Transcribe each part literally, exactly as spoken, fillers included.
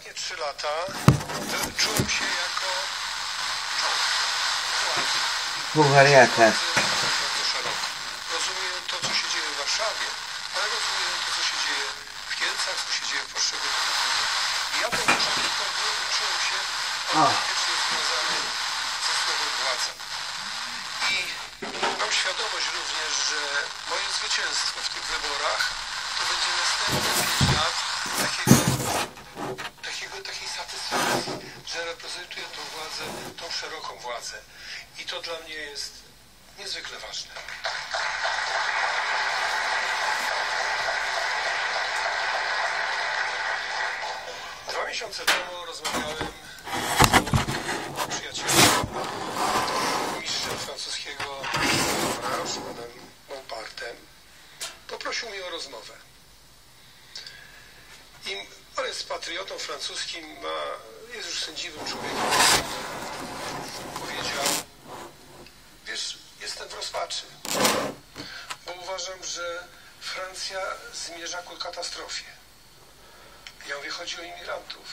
ostatnie trzy lata czułem się jako półwariata. Bardzo szeroko. Rozumiem to, co się dzieje w Warszawie, ale rozumiem to, co się dzieje w Kielcach, co się dzieje w poszczególnych regionach. I ja po początku czułem się autentycznie związany ze słowem władza. I mam świadomość również, że moje zwycięstwo w tych wyborach to będzie następne pięć lat takiego, takiego, takiej satysfakcji, że reprezentuję tą władzę, tą szeroką władzę. I to dla mnie jest niezwykle ważne. Dwa miesiące temu rozmawiałem z moim przyjacielem, mistrzem francuskiego z panem Monpartem. Poprosił mnie o rozmowę. I on jest patriotą francuskim, ma, jest już sędziwym człowiekiem. Powiedział: wiesz, jestem w rozpaczy, bo uważam, że Francja zmierza ku katastrofie. Ja mówię, chodzi o imigrantów.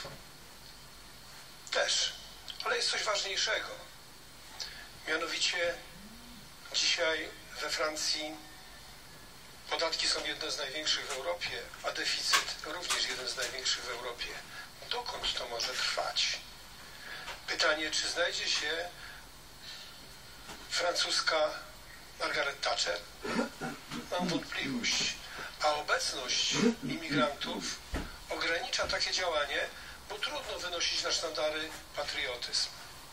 Też, ale jest coś ważniejszego. Mianowicie dzisiaj we Francji podatki są jedne z największych w Europie, a deficyt również jeden z największych w Europie. Dokąd to może trwać? Pytanie, czy znajdzie się francuska Margaret Thatcher? Mam wątpliwość. A obecność imigrantów ogranicza takie działanie, bo trudno wynosić na sztandary patriotyzm.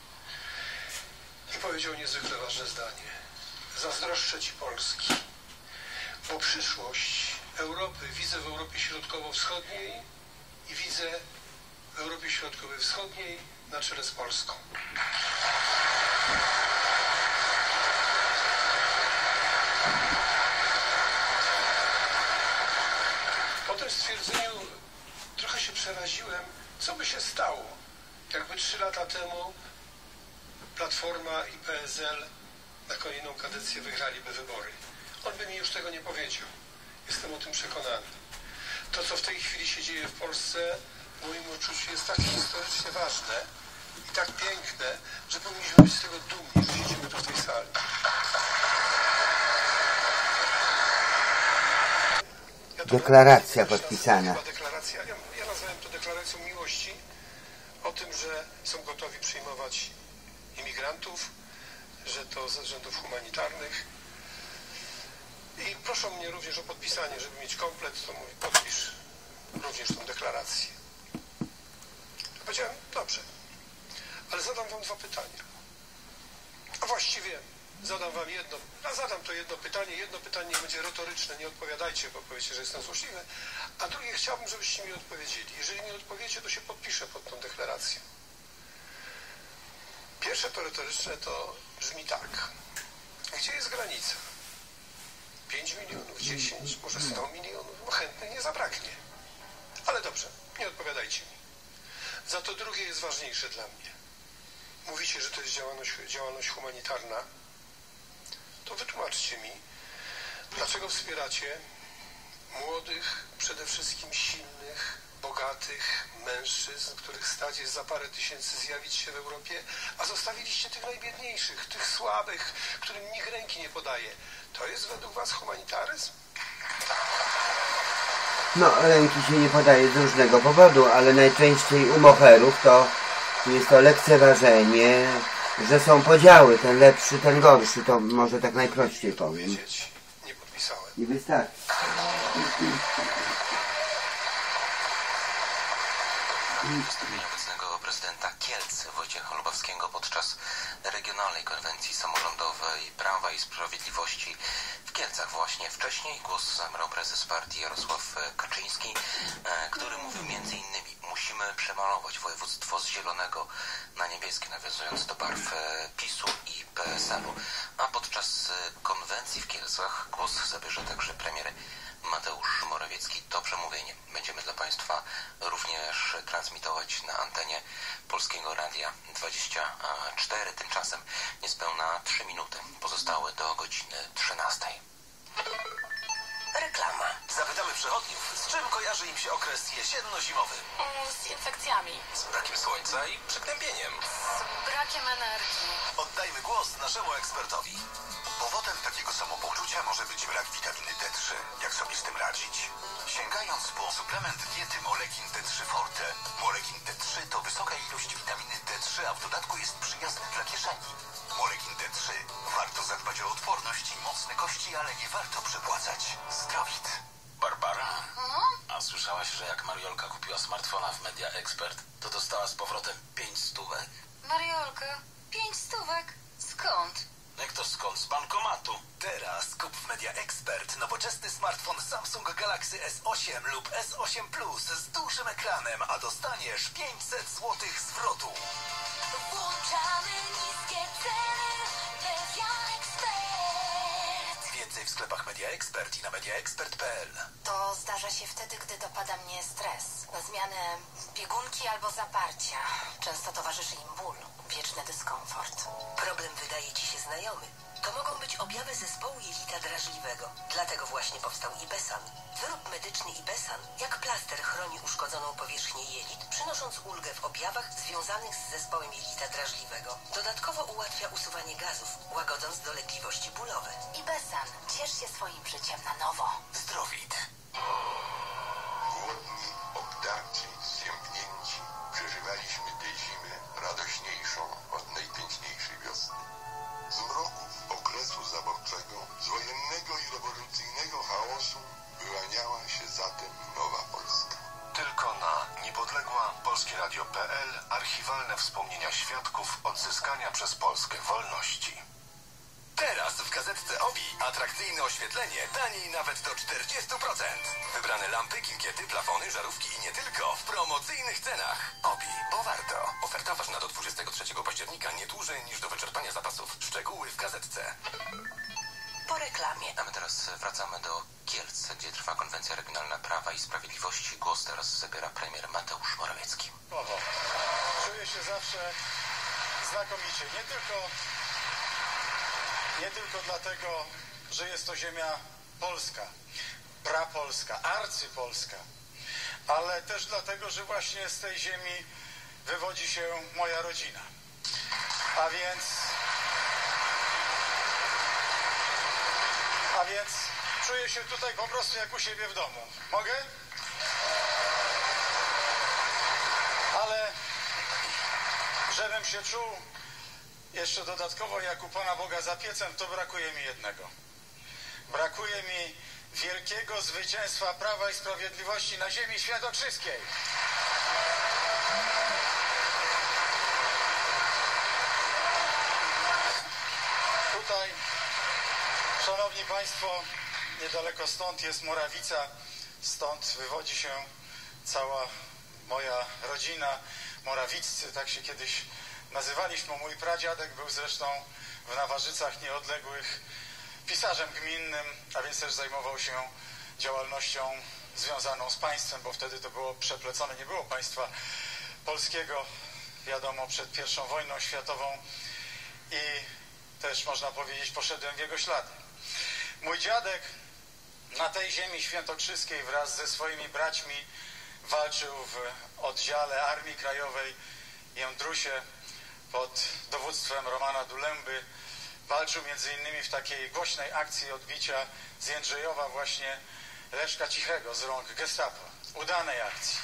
I powiedział niezwykle ważne zdanie. Zazdroszczę Ci Polski, bo przyszłość Europy widzę w Europie Środkowo-Wschodniej i widzę w Europie Środkowej Wschodniej na czele z Polską. Po tym stwierdzeniu trochę się przeraziłem, co by się stało, jakby trzy lata temu Platforma i P S L na kolejną kadencję wygraliby wybory. On by mi już tego nie powiedział. Jestem o tym przekonany. To, co w tej chwili się dzieje w Polsce, w moim odczuciu jest tak historycznie ważne i tak piękne, że powinniśmy być z tego dumni, że siedzimy tu w tej sali. Ja Deklaracja nazywam, podpisana. chyba deklaracja, ja, ja nazwałem to deklaracją miłości, o tym, że są gotowi przyjmować imigrantów, że to ze względów humanitarnych. I proszą mnie również o podpisanie, żeby mieć komplet, to mówi, podpisz również tą deklarację. Powiedziałem, dobrze, ale zadam wam dwa pytania. A właściwie zadam wam jedno, a zadam to jedno pytanie, jedno pytanie nie będzie retoryczne, nie odpowiadajcie, bo powiecie, że jestem złośliwy, a drugie chciałbym, żebyście mi odpowiedzieli. Jeżeli nie odpowiecie, to się podpiszę pod tą deklaracją. Pierwsze to retoryczne to brzmi tak. Gdzie jest granica? pięć milionów, dziesięć, może sto milionów, bo chętnych nie zabraknie. Ale dobrze, nie odpowiadajcie mi. Za to drugie jest ważniejsze dla mnie. Mówicie, że to jest działalność, działalność humanitarna. To wytłumaczcie mi, dlaczego wspieracie młodych, przede wszystkim silnych, bogatych mężczyzn, których stać jest za parę tysięcy zjawić się w Europie, a zostawiliście tych najbiedniejszych, tych słabych, którym nikt ręki nie podaje. To jest według was humanitaryzm? No, ręki się nie podaje z różnego powodu, ale najczęściej u moherów to jest to lekceważenie, że są podziały, ten lepszy, ten gorszy, to może tak najprościej powiem. Nie podpisałem. Nie wystarczy. Obecnego prezydenta Kielc Wojciecha Lubawskiego podczas regionalnej konwencji samorządowej Prawa i Sprawiedliwości w Kielcach właśnie. Wcześniej głos zabrał prezes partii Jarosław Kaczyński, który mówił między innymi: musimy przemalować województwo z zielonego na niebieskie, nawiązując do barw PiSu i P S L-u. A podczas konwencji w Kielcach głos zabierze także premier Mateusz Morawiecki. To przemówienie będziemy dla Państwa również transmitować na antenie Polskiego Radia dwadzieścia cztery. Tymczasem niespełna trzy minuty pozostały do godziny trzynastej. Reklama. Zapytamy przechodniów, z czym kojarzy im się okres jesienno-zimowy? Mm, z infekcjami. Z brakiem słońca i przygnębieniem. Z brakiem energii. Oddajmy głos naszemu ekspertowi. Powodem takiego samopoczucia może być brak witaminy D trzy. Jak sobie z tym radzić? Sięgając po suplement diety Molekin D trzy Forte. Molekin D trzy to wysoka ilość witaminy D trzy, a w dodatku jest przyjazny dla kieszeni. Molekin D trzy. Warto zadbać o odporność i mocne kości, ale nie warto przepłacać. Zdrowit. Barbara, No? a słyszałaś, że jak Mariolka kupiła smartfona w Media Expert, to dostała z powrotem pięć stówek? Mariolka, pięć stówek? Skąd? Jak to skąd? Z bankomatu. Teraz kup w Media Expert nowoczesny smartfon Samsung Galaxy S osiem lub S osiem Plus z dużym ekranem, a dostaniesz pięćset złotych zwrotu. Włączamy niskie ceny. Media Expert. Więcej w sklepach Media Expert i na media expert kropka p l. To zdarza się wtedy, gdy dopada mnie stres. Zmiany biegunki albo zaparcia. Często towarzyszy im ból, wieczny dyskomfort. Problem wydaje ci się znajomy. To mogą być objawy zespołu jelita drażliwego. Dlatego właśnie powstał Ibesan. Wyrób medyczny Ibesan jak plaster chroni uszkodzoną powierzchnię jelit, przynosząc ulgę w objawach związanych z zespołem jelita drażliwego. Dodatkowo ułatwia usuwanie gazów, łagodząc dolegliwości bólowe. Ibesan, ciesz się swoim życiem na nowo. Zdrowit. Głodni, obdarci, zziębnięci. Przeżywaliśmy tę zimę radośniejszą od najpiękniejszej wiosny. Z mroków okresu zaborczego, z wojennego i rewolucyjnego chaosu wyłaniała się zatem nowa Polska. Tylko na niepodległa polskie radio kropka p l archiwalne wspomnienia świadków odzyskania przez Polskę wolności. Teraz w gazetce Obi atrakcyjne oświetlenie taniej nawet do czterdzieści procent. Wybrane lampy, kinkiety, plafony, żarówki i nie tylko w promocyjnych cenach. Obi, bo warto. Oferta ważna do dwudziestego trzeciego października, nie dłużej niż do wyczerpania zapasów. Szczegóły w gazetce. Po reklamie. A my teraz wracamy do Kielc, gdzie trwa konwencja regionalna Prawa i Sprawiedliwości. Głos teraz zabiera premier Mateusz Morawiecki. Oho. Czuję się zawsze znakomicie. Nie tylko, nie tylko dlatego, że jest to ziemia polska, prapolska, arcypolska, ale też dlatego, że właśnie z tej ziemi wywodzi się moja rodzina. A więc... A więc czuję się tutaj po prostu jak u siebie w domu. Mogę? Ale żebym się czuł jeszcze dodatkowo jak u Pana Boga za piecem, to brakuje mi jednego. Brakuje mi wielkiego zwycięstwa Prawa i Sprawiedliwości na ziemi świętokrzyskiej. Tutaj, szanowni państwo, niedaleko stąd jest Morawica, stąd wywodzi się cała moja rodzina, Morawiccy, tak się kiedyś nazywaliśmy. Mój pradziadek był zresztą w Nawarzycach Nieodległych pisarzem gminnym, a więc też zajmował się działalnością związaną z państwem, bo wtedy to było przeplecone, nie było państwa polskiego, wiadomo, przed pierwszą wojną światową i też można powiedzieć poszedłem w jego ślady. Mój dziadek na tej ziemi świętokrzyskiej wraz ze swoimi braćmi walczył w oddziale Armii Krajowej Jędrusie pod dowództwem Romana Dulęby. Walczył między innymi w takiej głośnej akcji odbicia z Jędrzejowa właśnie Leszka Cichego z rąk gestapo. Udanej akcji.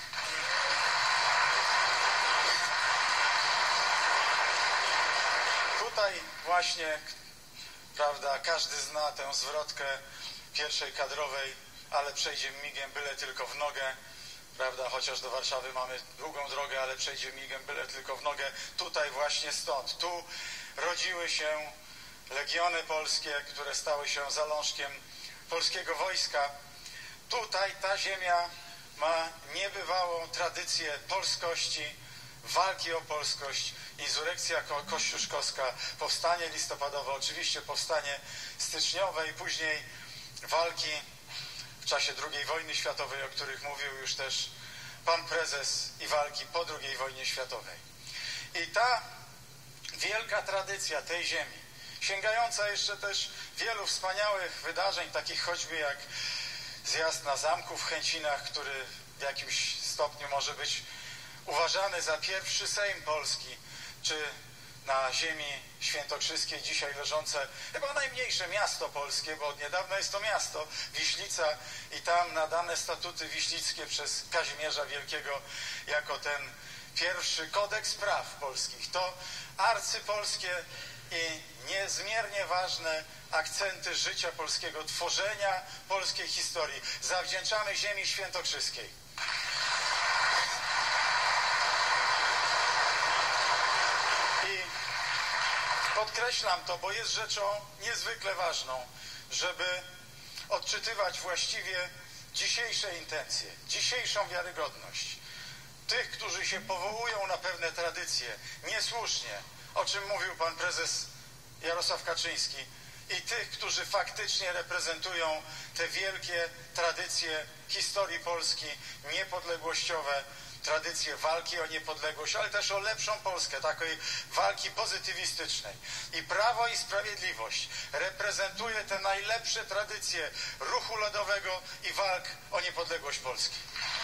Tutaj właśnie, prawda, każdy zna tę zwrotkę pierwszej kadrowej, ale przejdzie migiem, byle tylko w nogę. Prawda, chociaż do Warszawy mamy długą drogę, ale przejdzie migiem, byle tylko w nogę. Tutaj właśnie stąd. Tu rodziły się legiony polskie, które stały się zalążkiem polskiego wojska. Tutaj ta ziemia ma niebywałą tradycję polskości, walki o polskość, insurekcja ko kościuszkowska, powstanie listopadowe, oczywiście powstanie styczniowe i później walki w czasie drugiej wojny światowej, o których mówił już też pan prezes, i walki po drugiej wojnie światowej. I ta wielka tradycja tej ziemi, sięgająca jeszcze też wielu wspaniałych wydarzeń, takich choćby jak zjazd na zamku w Chęcinach, który w jakimś stopniu może być uważany za pierwszy Sejm Polski, czy na ziemi świętokrzyskiej dzisiaj leżące chyba najmniejsze miasto polskie, bo od niedawna jest to miasto, Wiślica, i tam nadane statuty wiślickie przez Kazimierza Wielkiego jako ten pierwszy kodeks praw polskich. To arcypolskie i niezmiernie ważne akcenty życia polskiego, tworzenia polskiej historii zawdzięczamy ziemi świętokrzyskiej. I podkreślam to, bo jest rzeczą niezwykle ważną, żeby odczytywać właściwie dzisiejsze intencje, dzisiejszą wiarygodność tych, którzy się powołują na pewne tradycje, niesłusznie, o czym mówił pan prezes Jarosław Kaczyński, i tych, którzy faktycznie reprezentują te wielkie tradycje historii Polski, niepodległościowe, tradycje walki o niepodległość, ale też o lepszą Polskę, takiej walki pozytywistycznej. I Prawo i Sprawiedliwość reprezentuje te najlepsze tradycje ruchu ludowego i walk o niepodległość Polski.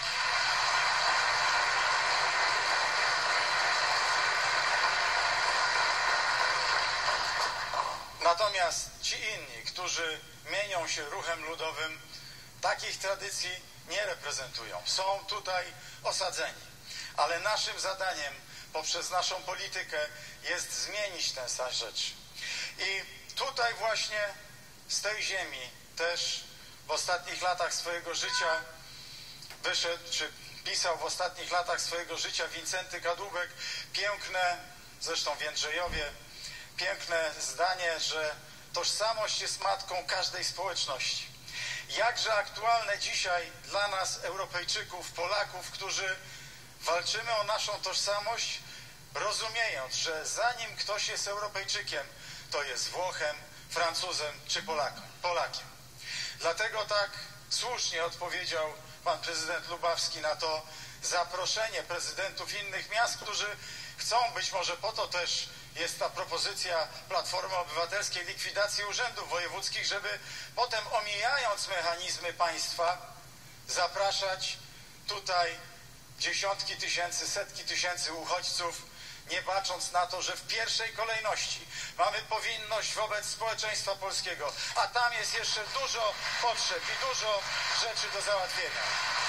Natomiast ci inni, którzy mienią się ruchem ludowym, takich tradycji nie reprezentują. Są tutaj osadzeni. Ale naszym zadaniem poprzez naszą politykę jest zmienić ten stan rzeczy. I tutaj właśnie z tej ziemi też w ostatnich latach swojego życia wyszedł, czy pisał w ostatnich latach swojego życia Wincenty Kadłubek piękne, zresztą w Jędrzejowie, piękne zdanie, że tożsamość jest matką każdej społeczności. Jakże aktualne dzisiaj dla nas, Europejczyków, Polaków, którzy walczymy o naszą tożsamość, rozumiejąc, że zanim ktoś jest Europejczykiem, to jest Włochem, Francuzem czy Polakiem. Polakiem. Dlatego tak słusznie odpowiedział pan prezydent Lubawski na to zaproszenie prezydentów innych miast, którzy chcą, być może po to też jest ta propozycja Platformy Obywatelskiej likwidacji urzędów wojewódzkich, żeby potem, omijając mechanizmy państwa, zapraszać tutaj dziesiątki tysięcy, setki tysięcy uchodźców, nie bacząc na to, że w pierwszej kolejności mamy powinność wobec społeczeństwa polskiego, a tam jest jeszcze dużo potrzeb i dużo rzeczy do załatwienia.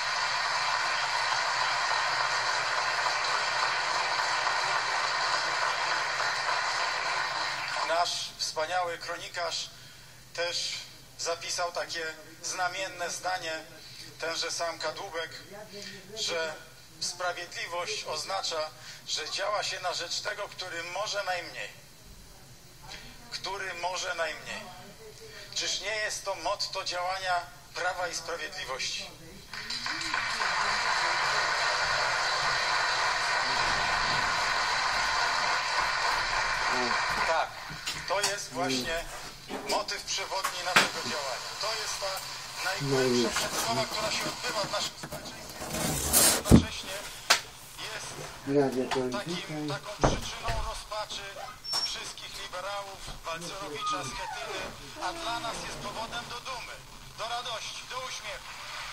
Nasz wspaniały kronikarz też zapisał takie znamienne zdanie, tenże sam Kadłubek, że sprawiedliwość oznacza, że działa się na rzecz tego, który może najmniej. Który może najmniej. Czyż nie jest to motto działania Prawa i Sprawiedliwości? Tak, to jest właśnie motyw przewodni naszego działania. To jest ta najgłębsza przedstawa, która się odbywa w naszym społeczeństwie. Jednocześnie jest takim, taką przyczyną rozpaczy wszystkich liberałów, Balcerowicza, Schetyny, a dla nas jest powodem do dumy, do radości, do uśmiechu.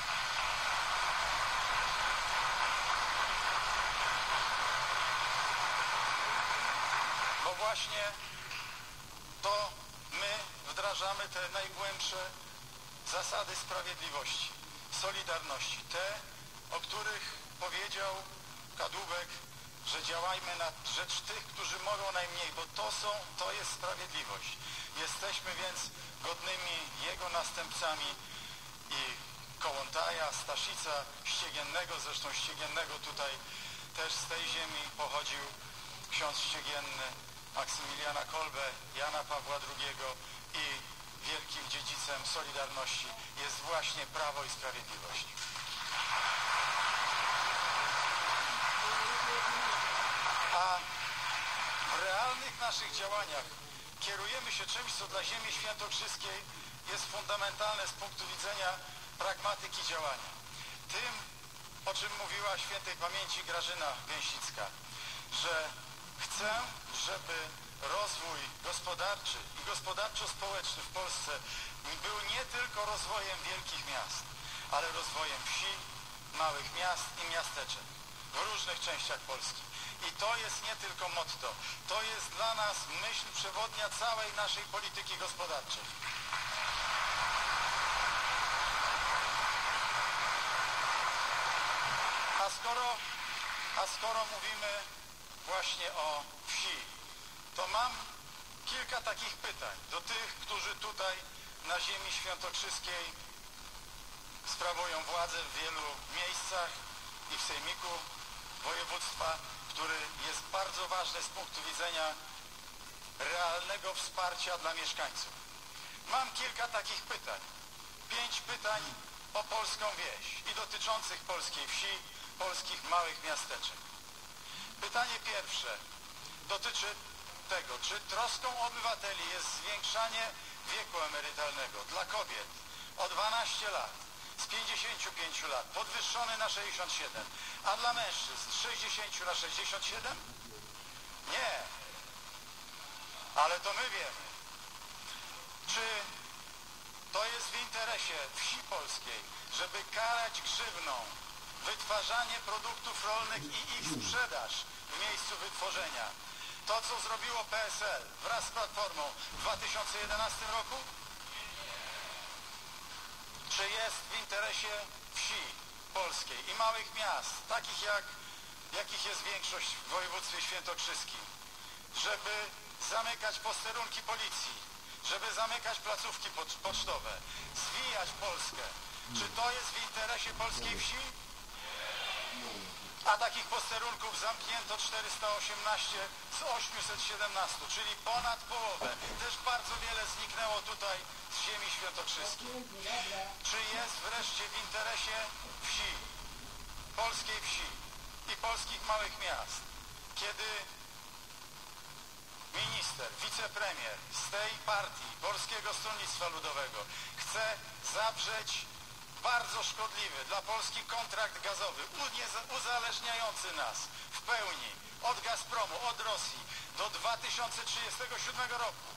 Bo właśnie to my wdrażamy te najgłębsze zasady sprawiedliwości, solidarności, te, o których powiedział Kadłubek, że działajmy na rzecz tych, którzy mogą najmniej, bo to są, to jest sprawiedliwość. Jesteśmy więc godnymi jego następcami i Kołłątaja, Staszica, Ściegiennego, zresztą Ściegiennego tutaj też z tej ziemi pochodził ksiądz Ściegienny, Maksymiliana Kolbe, Jana Pawła drugiego, i wielkim dziedzicem Solidarności jest właśnie Prawo i Sprawiedliwość. A w realnych naszych działaniach kierujemy się czymś, co dla ziemi świętokrzyskiej jest fundamentalne z punktu widzenia pragmatyki działania. Tym, o czym mówiła świętej pamięci Grażyna Gęsicka, że chcę, żeby rozwój gospodarczy i gospodarczo-społeczny w Polsce był nie tylko rozwojem wielkich miast, ale rozwojem wsi, małych miast i miasteczek w różnych częściach Polski. I to jest nie tylko motto, to jest dla nas myśl przewodnia całej naszej polityki gospodarczej. A skoro, a skoro mówimy właśnie o wsi, to mam kilka takich pytań do tych, którzy tutaj na ziemi świętokrzyskiej sprawują władzę w wielu miejscach i w sejmiku województwa, który jest bardzo ważny z punktu widzenia realnego wsparcia dla mieszkańców. Mam kilka takich pytań. Pięć pytań o polską wieś i dotyczących polskiej wsi, polskich małych miasteczek. Pytanie pierwsze dotyczy tego, czy troską obywateli jest zwiększanie wieku emerytalnego dla kobiet o dwanaście lat, z pięćdziesięciu pięciu lat, podwyższony na sześćdziesiąt siedem, a dla mężczyzn z sześćdziesięciu na sześćdziesiąt siedem? Nie. Ale to my wiemy. Czy to jest w interesie wsi polskiej, żeby karać grzywną wytwarzanie produktów rolnych i ich sprzedaż w miejscu wytworzenia? To, co zrobiło P S L wraz z Platformą w dwa tysiące jedenastym roku? Czy jest w interesie wsi polskiej i małych miast, takich jak, jakich jest większość w województwie świętokrzyskim, żeby zamykać posterunki policji, żeby zamykać placówki pocztowe, zwijać Polskę? Czy to jest w interesie polskiej wsi? A takich posterunków zamknięto czterysta osiemnaście z osiemset siedemnastu, czyli ponad połowę. Też bardzo wiele zniknęło tutaj z ziemi świętokrzyskiej. Czy jest wreszcie w interesie wsi, polskiej wsi i polskich małych miast, kiedy minister, wicepremier z tej partii Polskiego Stronnictwa Ludowego chce zawrzeć bardzo szkodliwy dla Polski kontrakt gazowy, uzależniający nas w pełni od Gazpromu, od Rosji do dwa tysiące trzydziestego siódmego roku.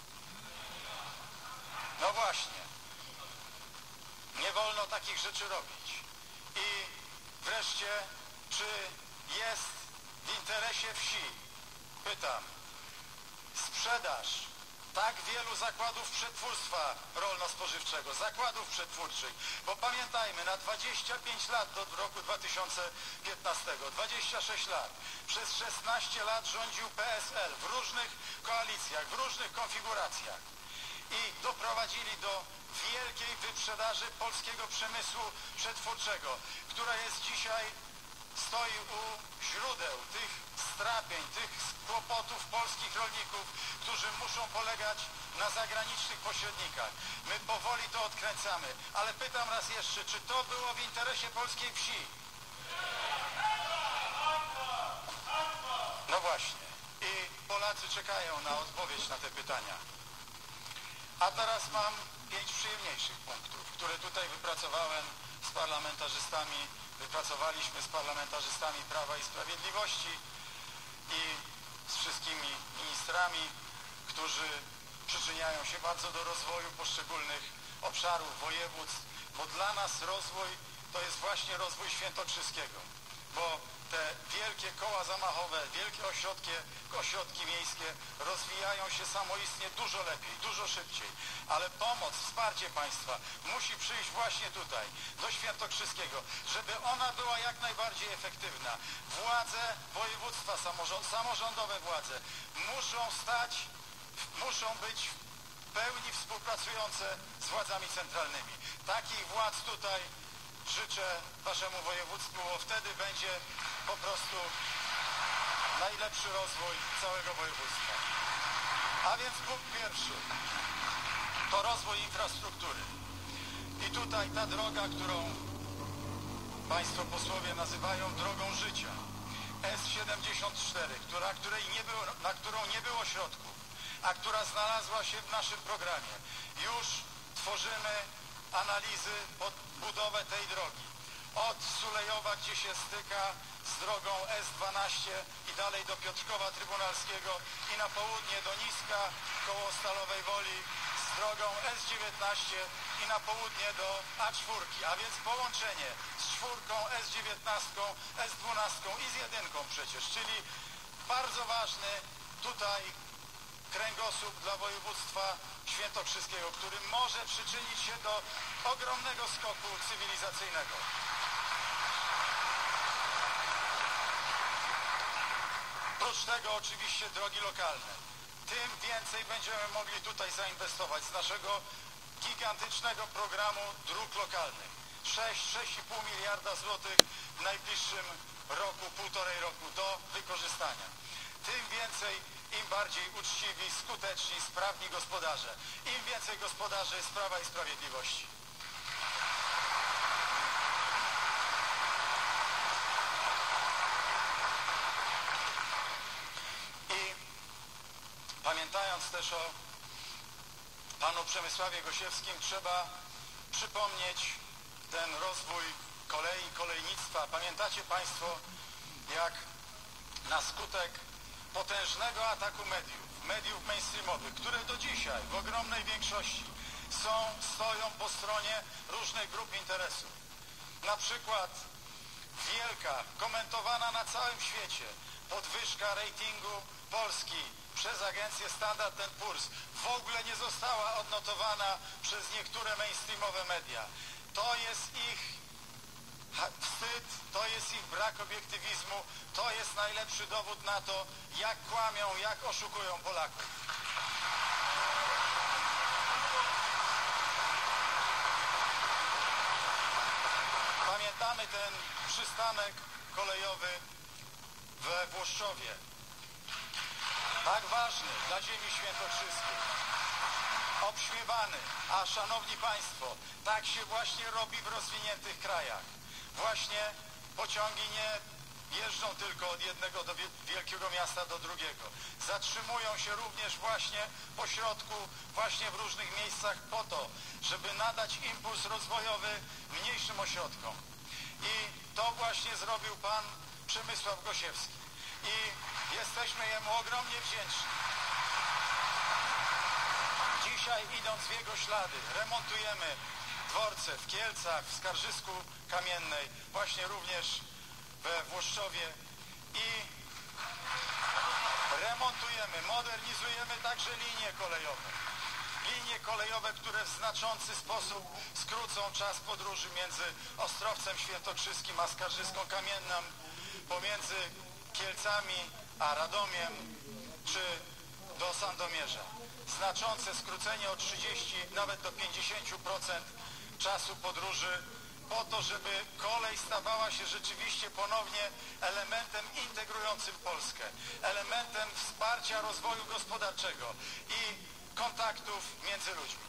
No właśnie. Nie wolno takich rzeczy robić. I wreszcie, czy jest w interesie wsi, pytam, sprzedaż tak wielu zakładów przetwórstwa rolno-spożywczego, zakładów przetwórczych, bo pamiętajmy, na dwadzieścia pięć lat do roku dwa tysiące piętnastego, dwadzieścia sześć lat, przez szesnaście lat rządził P S L w różnych koalicjach, w różnych konfiguracjach i doprowadzili do wielkiej wyprzedaży polskiego przemysłu przetwórczego, która jest dzisiaj, stoi u źródeł tych strapień, tych kłopotów polskich rolników, którzy muszą polegać na zagranicznych pośrednikach. My powoli to odkręcamy, ale pytam raz jeszcze, czy to było w interesie polskiej wsi? No właśnie. I Polacy czekają na odpowiedź na te pytania. A teraz mam pięć przyjemniejszych punktów, które tutaj wypracowałem z parlamentarzystami, wypracowaliśmy z parlamentarzystami Prawa i Sprawiedliwości i z wszystkimi ministrami, którzy przyczyniają się bardzo do rozwoju poszczególnych obszarów, województw, bo dla nas rozwój to jest właśnie rozwój świętokrzyskiego, bo te wielkie koła zamachowe, wielkie ośrodki, ośrodki miejskie rozwijają się samoistnie dużo lepiej, dużo szybciej, ale pomoc, wsparcie państwa musi przyjść właśnie tutaj, do Świętokrzyskiego, żeby ona była jak najbardziej efektywna. Władze województwa, samorządowe władze muszą stać, muszą być w pełni współpracujące z władzami centralnymi. Takich władz tutaj życzę waszemu województwu, bo wtedy będzie po prostu najlepszy rozwój całego województwa. A więc punkt pierwszy to rozwój infrastruktury. I tutaj ta droga, którą państwo posłowie nazywają drogą życia, S siedemdziesiąt cztery, która, której nie było, na którą nie było środków, a która znalazła się w naszym programie. Już tworzymy analizy pod budowę tej drogi. Od Sulejowa, gdzie się styka z drogą S dwanaście i dalej do Piotrkowa Trybunalskiego i na południe do Niska koło Stalowej Woli z drogą S dziewiętnaście i na południe do A cztery, a więc połączenie z czwórką, S dziewiętnaście, S dwanaście i z jedynką przecież, czyli bardzo ważny tutaj kręgosłup dla województwa świętokrzyskiego, który może przyczynić się do ogromnego skoku cywilizacyjnego. Oprócz tego oczywiście drogi lokalne. Tym więcej będziemy mogli tutaj zainwestować z naszego gigantycznego programu dróg lokalnych. sześć do sześciu i pół miliarda złotych w najbliższym roku, półtorej roku do wykorzystania. Tym więcej, im bardziej uczciwi, skuteczni, sprawni gospodarze. Im więcej gospodarzy jest Prawa i Sprawiedliwości. I pamiętając też o panu Przemysławie Gosiewskim, trzeba przypomnieć ten rozwój kolei, kolejnictwa. Pamiętacie państwo, jak na skutek potężnego ataku mediów, mediów mainstreamowych, które do dzisiaj w ogromnej większości są, stoją po stronie różnych grup interesów. Na przykład wielka, komentowana na całym świecie podwyżka ratingu Polski przez agencję Standard and Poor's w ogóle nie została odnotowana przez niektóre mainstreamowe media. To jest ich wstyd, to jest ich brak obiektywizmu, to jest najlepszy dowód na to, jak kłamią, jak oszukują Polaków. Pamiętamy ten przystanek kolejowy we Włoszczowie, tak ważny dla ziemi świętokrzyskiej, obśmiewany, a szanowni państwo, tak się właśnie robi w rozwiniętych krajach. Właśnie pociągi nie jeżdżą tylko od jednego do wielkiego miasta do drugiego. Zatrzymują się również właśnie po środku, właśnie w różnych miejscach po to, żeby nadać impuls rozwojowy mniejszym ośrodkom. I to właśnie zrobił pan Przemysław Gosiewski. I jesteśmy jemu ogromnie wdzięczni. Dzisiaj, idąc w jego ślady, remontujemy dworce w Kielcach, w Skarżysku Kamiennej, właśnie również we Włoszczowie i remontujemy, modernizujemy także linie kolejowe. Linie kolejowe, które w znaczący sposób skrócą czas podróży między Ostrowcem Świętokrzyskim a Skarżyską Kamienną, pomiędzy Kielcami a Radomiem, czy do Sandomierza. Znaczące skrócenie o trzydzieści, nawet do pięćdziesięciu procent czasu podróży po to, żeby kolej stawała się rzeczywiście ponownie elementem integrującym Polskę, elementem wsparcia rozwoju gospodarczego i kontaktów między ludźmi.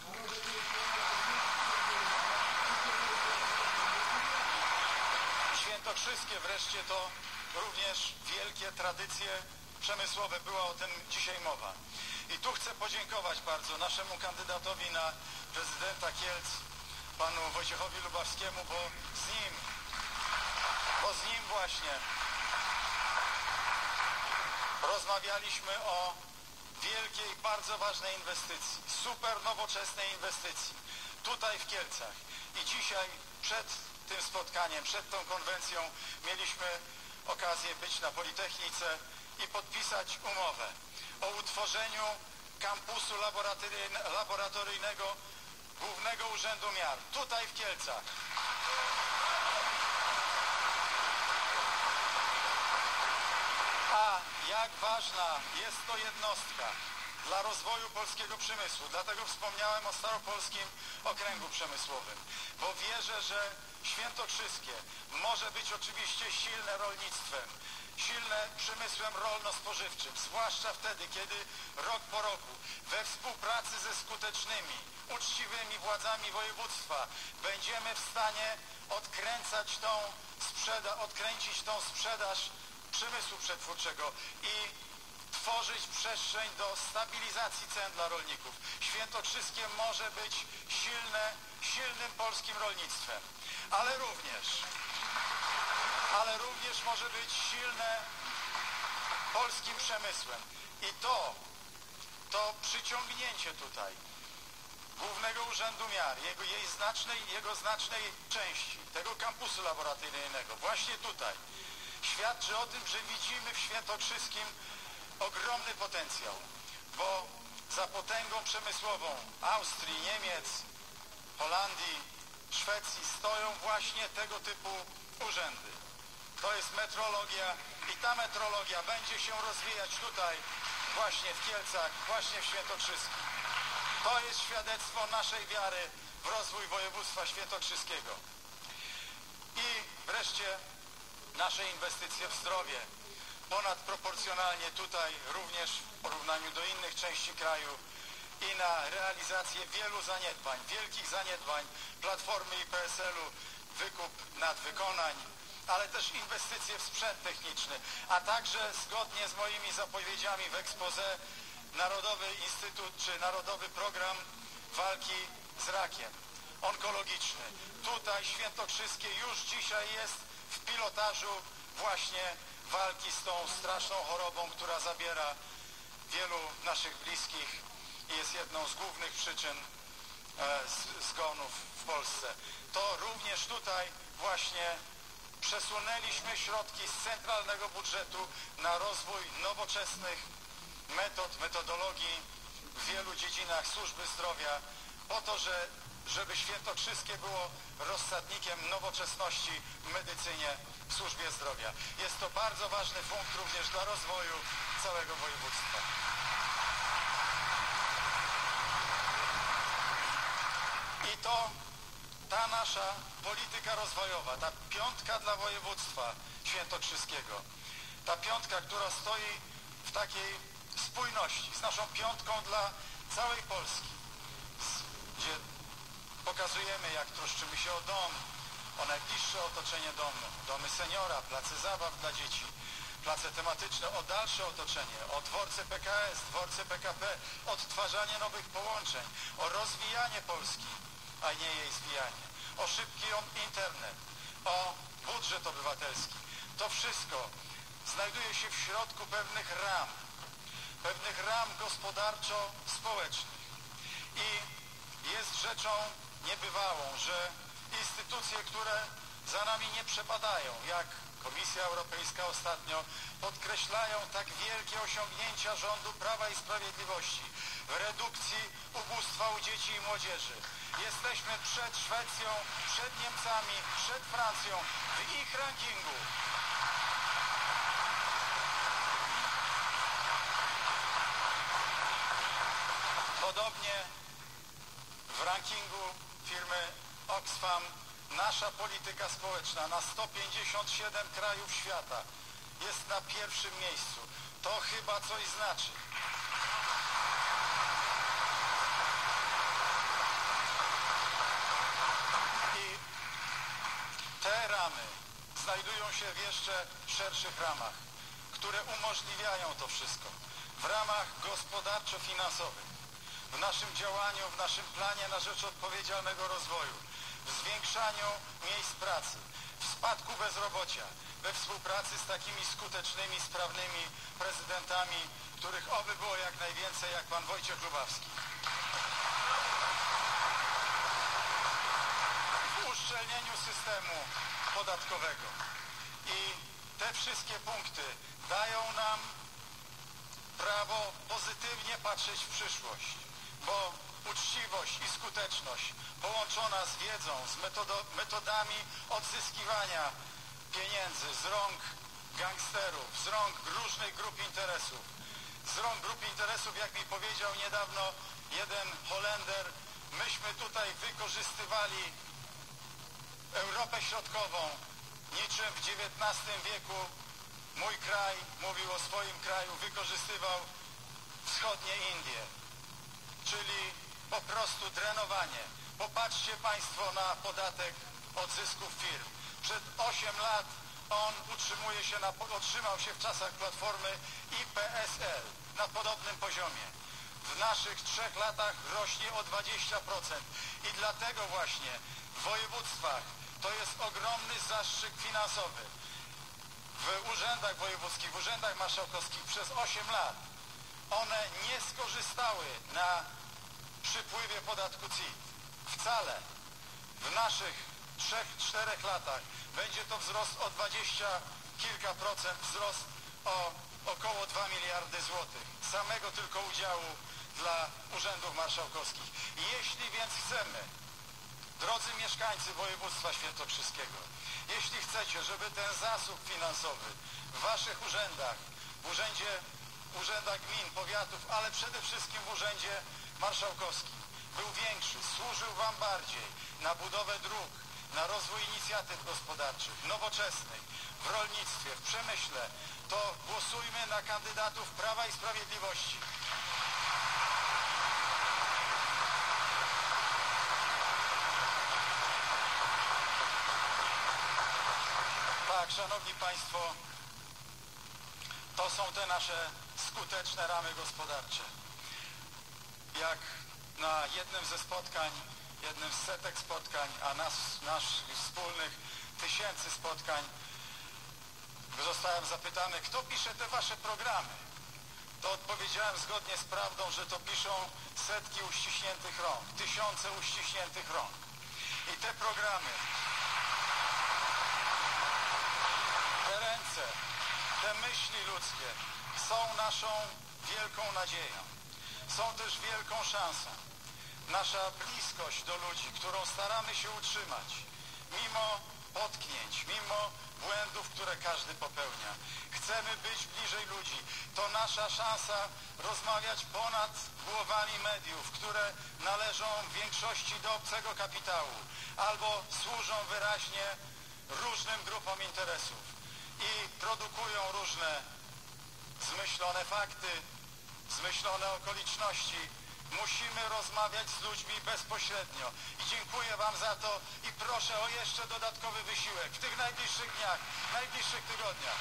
Świętokrzyskie wreszcie to również wielkie tradycje przemysłowe, była o tym dzisiaj mowa. I tu chcę podziękować bardzo naszemu kandydatowi na prezydenta Kielc, panu Wojciechowi Lubawskiemu, bo z nim, bo z nim właśnie rozmawialiśmy o wielkiej, bardzo ważnej inwestycji, super nowoczesnej inwestycji, tutaj w Kielcach. I dzisiaj przed tym spotkaniem, przed tą konwencją mieliśmy okazję być na Politechnice i podpisać umowę o utworzeniu kampusu laboratoryjnego Głównego Urzędu Miar, tutaj w Kielcach. A jak ważna jest to jednostka dla rozwoju polskiego przemysłu. Dlatego wspomniałem o Staropolskim Okręgu Przemysłowym, bo wierzę, że Świętokrzyskie może być oczywiście silne rolnictwem, silne przemysłem rolno-spożywczym, zwłaszcza wtedy, kiedy rok po roku we współpracy ze skutecznymi, uczciwymi władzami województwa będziemy w stanie odkręcać tą sprzeda- odkręcić tą sprzedaż przemysłu przetwórczego i tworzyć przestrzeń do stabilizacji cen dla rolników. Świętokrzyskie może być silne, silnym polskim rolnictwem, ale również, ale również może być silne polskim przemysłem. I to, to przyciągnięcie tutaj Głównego Urzędu Miar, jego, jej znacznej, jego znacznej części, tego kampusu laboratoryjnego, właśnie tutaj, świadczy o tym, że widzimy w Świętokrzyskim ogromny potencjał, bo za potęgą przemysłową Austrii, Niemiec, Holandii, Szwecji stoją właśnie tego typu urzędy. To jest metrologia i ta metrologia będzie się rozwijać tutaj, właśnie w Kielcach, właśnie w Świętokrzyskim. To jest świadectwo naszej wiary w rozwój województwa świętokrzyskiego. I wreszcie nasze inwestycje w zdrowie. Ponadproporcjonalnie tutaj również w porównaniu do innych części kraju i na realizację wielu zaniedbań, wielkich zaniedbań Platformy i P S L-u, wykup nadwykonań, ale też inwestycje w sprzęt techniczny, a także zgodnie z moimi zapowiedziami w exposé Narodowy Instytut czy Narodowy Program Walki z Rakiem Onkologiczny. Tutaj Świętokrzyskie już dzisiaj jest w pilotażu właśnie walki z tą straszną chorobą, która zabiera wielu naszych bliskich i jest jedną z głównych przyczyn e, zgonów w Polsce. To również tutaj właśnie przesunęliśmy środki z centralnego budżetu na rozwój nowoczesnych metod, metodologii w wielu dziedzinach służby zdrowia, po to, że, żeby Świętokrzyskie było rozsadnikiem nowoczesności w medycynie, w służbie zdrowia. Jest to bardzo ważny punkt również dla rozwoju całego województwa. I to ta nasza polityka rozwojowa, ta piątka dla województwa świętokrzyskiego, ta piątka, która stoi w takiej spójności z naszą piątką dla całej Polski, gdzie pokazujemy, jak troszczymy się o dom, o najbliższe otoczenie domu, domy seniora, place zabaw dla dzieci, place tematyczne, o dalsze otoczenie, o dworce P K S, dworce P K P, odtwarzanie nowych połączeń, o rozwijanie Polski, a nie jej zwijanie, o szybki internet, o budżet obywatelski. To wszystko znajduje się w środku pewnych ram, pewnych ram gospodarczo-społecznych. I jest rzeczą niebywałą, że instytucje, które za nami nie przepadają, jak Komisja Europejska ostatnio, podkreślają tak wielkie osiągnięcia rządu Prawa i Sprawiedliwości w redukcji ubóstwa u dzieci i młodzieży. Jesteśmy przed Szwecją, przed Niemcami, przed Francją w ich rankingu. Podobnie w rankingu firmy Oxfam nasza polityka społeczna na sto pięćdziesiąt siedem krajów świata jest na pierwszym miejscu. To chyba coś znaczy. I te ramy znajdują się w jeszcze szerszych ramach, które umożliwiają to wszystko. W ramach gospodarczo-finansowych, w naszym działaniu, w naszym planie na rzecz odpowiedzialnego rozwoju, w zwiększaniu miejsc pracy, w spadku bezrobocia, we współpracy z takimi skutecznymi, sprawnymi prezydentami, których oby było jak najwięcej, jak pan Wojciech Lubawski. W uszczelnieniu systemu podatkowego. I te wszystkie punkty dają nam prawo pozytywnie patrzeć w przyszłość, bo uczciwość i skuteczność połączona z wiedzą, z metodo, metodami odzyskiwania pieniędzy z rąk gangsterów, z rąk różnych grup interesów, z rąk grup interesów, jak mi powiedział niedawno jeden Holender, myśmy tutaj wykorzystywali Europę Środkową, niczym w dziewiętnastym wieku mój kraj, mówił o swoim kraju, wykorzystywał wschodnie Indie, czyli po prostu drenowanie. Popatrzcie państwo na podatek od zysków firm. Przez osiem lat on utrzymuje się na, utrzymał się w czasach Platformy i P S L na podobnym poziomie. W naszych trzech latach rośnie o dwadzieścia procent i dlatego właśnie w województwach to jest ogromny zastrzyk finansowy. W urzędach wojewódzkich, w urzędach marszałkowskich przez osiem lat one nie skorzystały na przypływie podatku C I T. Wcale. W naszych trzech, czterech latach będzie to wzrost o dwadzieścia kilka procent, wzrost o około dwa miliardy złotych. Samego tylko udziału dla urzędów marszałkowskich. Jeśli więc chcemy, drodzy mieszkańcy województwa świętokrzyskiego, jeśli chcecie, żeby ten zasób finansowy w waszych urzędach, w urzędzie, w urzędach gmin, powiatów, ale przede wszystkim w urzędzie marszałkowskim był większy, służył wam bardziej na budowę dróg, na rozwój inicjatyw gospodarczych, nowoczesnych, w rolnictwie, w przemyśle, to głosujmy na kandydatów Prawa i Sprawiedliwości. Tak, szanowni państwo, to są te nasze skuteczne ramy gospodarcze. Jak na jednym ze spotkań, jednym z setek spotkań, a nas, naszych wspólnych tysięcy spotkań, zostałem zapytany, kto pisze te wasze programy. To odpowiedziałem zgodnie z prawdą, że to piszą setki uściśniętych rąk, tysiące uściśniętych rąk. I te programy, te ręce, te myśli ludzkie są naszą wielką nadzieją. Są też wielką szansą. Nasza bliskość do ludzi, którą staramy się utrzymać, mimo potknięć, mimo błędów, które każdy popełnia. Chcemy być bliżej ludzi. To nasza szansa rozmawiać ponad głowami mediów, które należą w większości do obcego kapitału albo służą wyraźnie różnym grupom interesów i produkują różne zmyślone fakty, zmyślone okoliczności. Musimy rozmawiać z ludźmi bezpośrednio. I dziękuję wam za to i proszę o jeszcze dodatkowy wysiłek w tych najbliższych dniach, najbliższych tygodniach.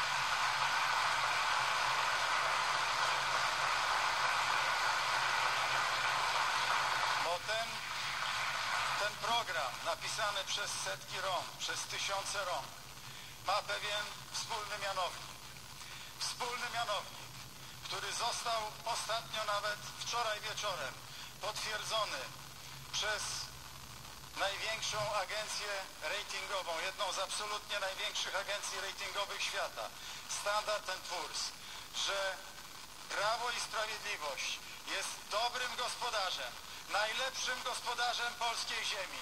Bo ten, ten program napisany przez setki rąk, przez tysiące rąk ma pewien wspólny mianownik. Wspólny mianownik, który został ostatnio, nawet wczoraj wieczorem, potwierdzony przez największą agencję ratingową, jedną z absolutnie największych agencji ratingowych świata, Standard and Poor's, że Prawo i Sprawiedliwość jest dobrym gospodarzem, najlepszym gospodarzem polskiej ziemi.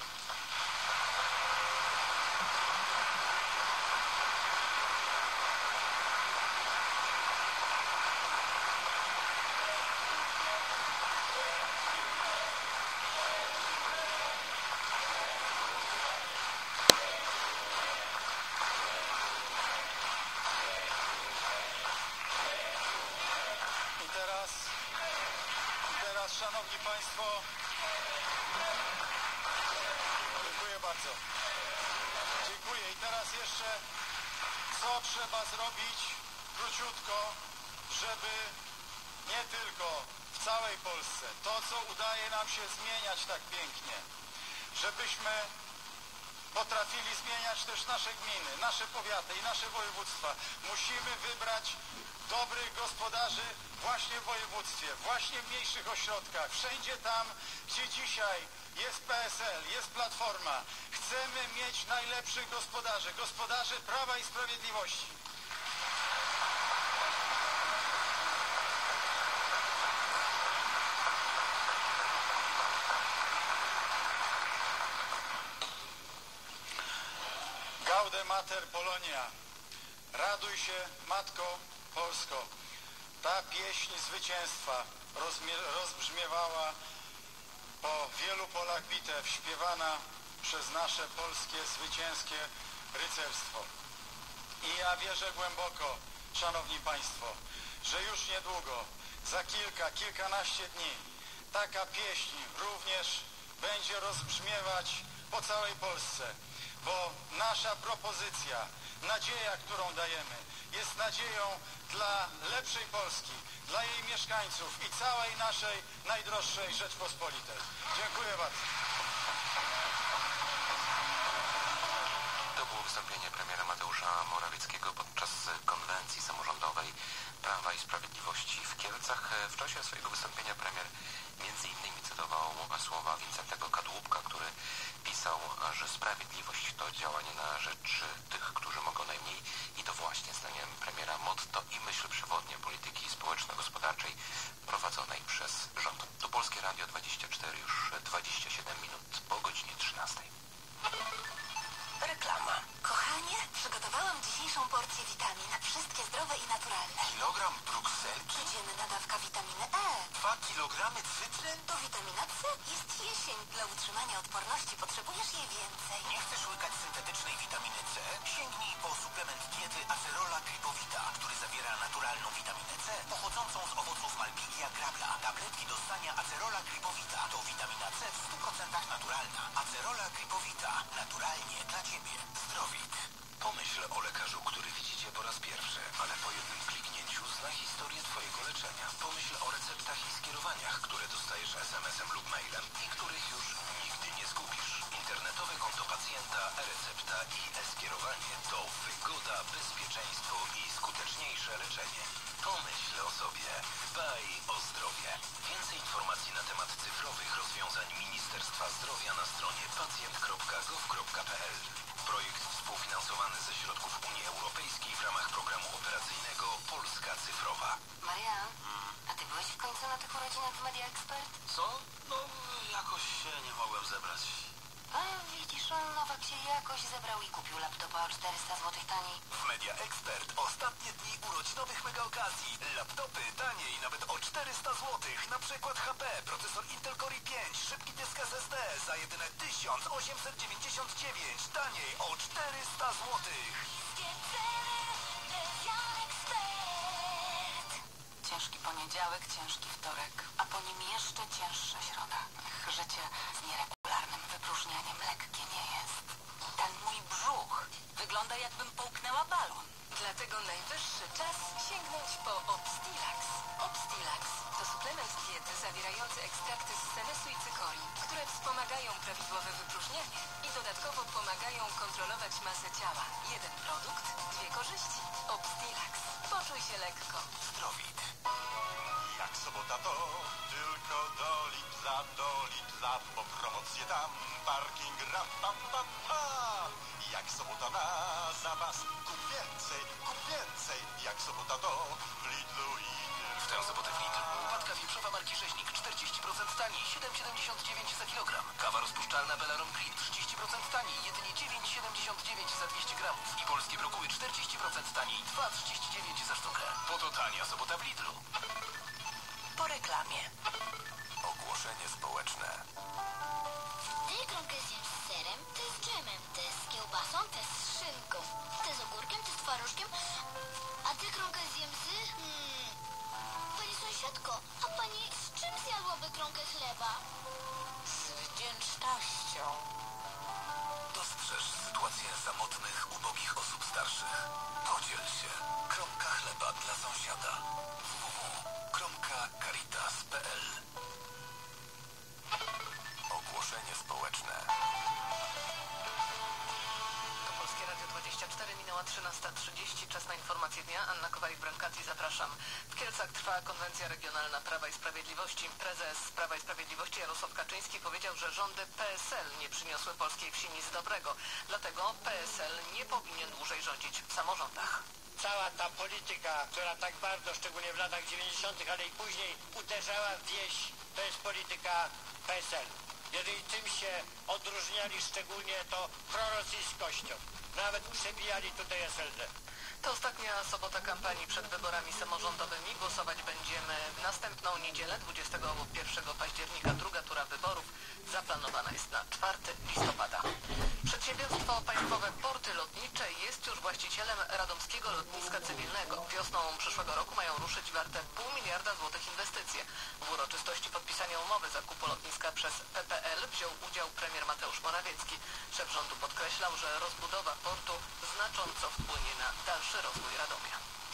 Szanowni państwo, dziękuję bardzo. Dziękuję. I teraz jeszcze, co trzeba zrobić króciutko, żeby nie tylko w całej Polsce, to co udaje nam się zmieniać tak pięknie, żebyśmy potrafili zmieniać też nasze gminy, nasze powiaty i nasze województwa. Musimy wybrać dobrych gospodarzy właśnie w województwie, właśnie w mniejszych ośrodkach, wszędzie tam, gdzie dzisiaj jest P S L, jest Platforma. Chcemy mieć najlepszych gospodarzy, gospodarzy Prawa i Sprawiedliwości. Gaude Mater Polonia. Raduj się, Matko Polsko. Ta pieśń zwycięstwa rozbrzmiewała po wielu polach bitew, śpiewana przez nasze polskie zwycięskie rycerstwo. I ja wierzę głęboko, szanowni państwo, że już niedługo, za kilka, kilkanaście dni, taka pieśń również będzie rozbrzmiewać po całej Polsce, bo nasza propozycja, nadzieja, którą dajemy, jest nadzieją dla lepszej Polski, dla jej mieszkańców i całej naszej najdroższej Rzeczpospolitej. Dziękuję bardzo. To było wystąpienie premiera Mateusza Morawieckiego podczas konwencji samorządowej Prawa i Sprawiedliwości w Kielcach. W czasie swojego wystąpienia premier między innymi cytował słowa Wincentego Kadłubka, który pisał, że sprawiedliwość to działanie na rzecz tych, którzy mogą najmniej, i to właśnie zdaniem premiera motto i myśl przewodnia polityki społeczno-gospodarczej prowadzonej przez rząd. Tu Polskie Radio dwadzieścia cztery, już dwadzieścia siedem minut po godzinie trzynastej. Reklama. Kochanie, przygotowałam dzisiejszą porcję witamin. Wszystkie zdrowe i naturalne. Kilogram brukselki? Codzienna dawka witaminy E. Dwa kilogramy cytryn? To witamina C. Jest jesień. Dla utrzymania odporności potrzebujesz jej więcej. Nie chcesz łykać syntetycznej witaminy C? Sięgnij po suplement diety Acerola Gripowita, który zawiera naturalną witaminę C pochodzącą z owoców Malpighia grabla. Tabletki do ssania Acerola Gripowita to witamina C w stu procentach naturalna. Acerola Gripowita. Naturalnie dla Ciebie. Zdrowit. Pomyśl o lekarzu, który widzi Cię po raz pierwszy, ale po jednym kliknięciu zna historię Twojego leczenia. Pomyśl o receptach i skierowaniach, które dostajesz es em esem lub mailem i których już nigdy nie zgubisz. Internetowe konto pacjenta, e-recepta i e-skierowanie to wygoda, bezpieczeństwo i skuteczniejsze leczenie. Pomyśl o sobie. Dbaj o zdrowie. Więcej informacji na temat cyfrowych rozwiązań Ministerstwa Zdrowia na stronie pacjent kropka gov kropka pe el. Projekt współfinansowany ze środków Unii Europejskiej w ramach programu operacyjnego Polska Cyfrowa. Marian, a ty byłeś w końcu na tych urodzinach w Media Expert? Co? No, jakoś się nie mogłem zebrać. A widzisz, Nowak się jakoś zebrał i kupił laptopa o czterysta złotych taniej. W Media Expert ostatnie dni urodzinowych mega okazji. Laptopy taniej nawet o czterysta złotych. Na przykład H P, procesor Intel Core i pięć, szybki dysk es es de za jedyne tysiąc osiemset dziewięćdziesiąt dziewięć. Taniej o czterysta złotych. Ciężki poniedziałek, ciężki wtorek, a po nim jeszcze cięższa środa. Ech, życie z nieregularnym wypróżnianiem lekkie nie jest. Ten mój brzuch wygląda, jakbym połknęła balon. Dlatego najwyższy czas sięgnąć po Obstilax. Obstilax to suplement diety zawierający ekstrakty z senesu i cykorii, które wspomagają prawidłowe wypróżnianie i dodatkowo pomagają kontrolować masę ciała. Jeden produkt, dwie korzyści. Obstilax. Poczuj się lekko. Zdrowit. Jak sobota to tylko do Lipza, do Lipza, po promocję tam parking ram, pam, pam, pam. Jak sobota na zapas, kup więcej, kup więcej. Jak sobota to w Lidlu i W tę sobotę w Lidlu łopatka wieprzowa marki Rzeźnik czterdzieści procent taniej, siedem siedemdziesiąt dziewięć za kilogram. Kawa rozpuszczalna Belarom Green trzydzieści procent taniej, jedynie dziewięć siedemdziesiąt dziewięć za dwieście gramów. I polskie brokuły czterdzieści procent taniej, dwa trzydzieści dziewięć za sztukę. Po to tania sobota w Lidlu. Po reklamie. Ogłoszenie społeczne. Te kromkę zjem z serem, te z dżemem, te z kiełbasą, te z szynką, te z ogórkiem, te z twarożkiem, a te kromkę zjem z... Hmm, pani sąsiadko, a pani z czym zjadłaby kromkę chleba? Z wdzięcznością. Dostrzeż sytuację samotnych, ubogich osób starszych. Podziel się. Kromka chleba dla sąsiada. w w w kropka kromka caritas kropka pe el. Ogłoszenie społeczne. To Polskie Radio dwadzieścia cztery, minęła trzynasta trzydzieści. Czas na informacje dnia. Anna Kowalik-Brankati, zapraszam. W Kielcach trwa konwencja regionalna Prawa i Sprawiedliwości. Prezes Prawa i Sprawiedliwości Jarosław Kaczyński powiedział, że rządy P S L nie przyniosły polskiej wsi nic dobrego. Dlatego P S L nie powinien dłużej rządzić w samorządach. Cała ta polityka, która tak bardzo, szczególnie w latach dziewięćdziesiątych, ale i później uderzała w wieś, to jest polityka P S L. Jeżeli tym się odróżniali szczególnie, to prorosyjskością. Nawet przebijali tutaj es el de. To ostatnia sobota kampanii przed wyborami samorządowymi. Głosować będziemy w następną niedzielę, dwudziestego pierwszego października. Druga tura wyborów zaplanowana jest na czwartego listopada. Przedsiębiorstwo Państwowe Porty Lotnicze jest już właścicielem radomskiego lotniska cywilnego. Wiosną przyszłego roku mają ruszyć warte pół miliarda złotych inwestycje. W uroczystości podpisania umowy zakupu lotniska przez P P L wziął udział premier Mateusz Morawiecki. Szef rządu podkreślał, że rozbudowa portu znacząco wpłynie na dalszy rozwój Radomia.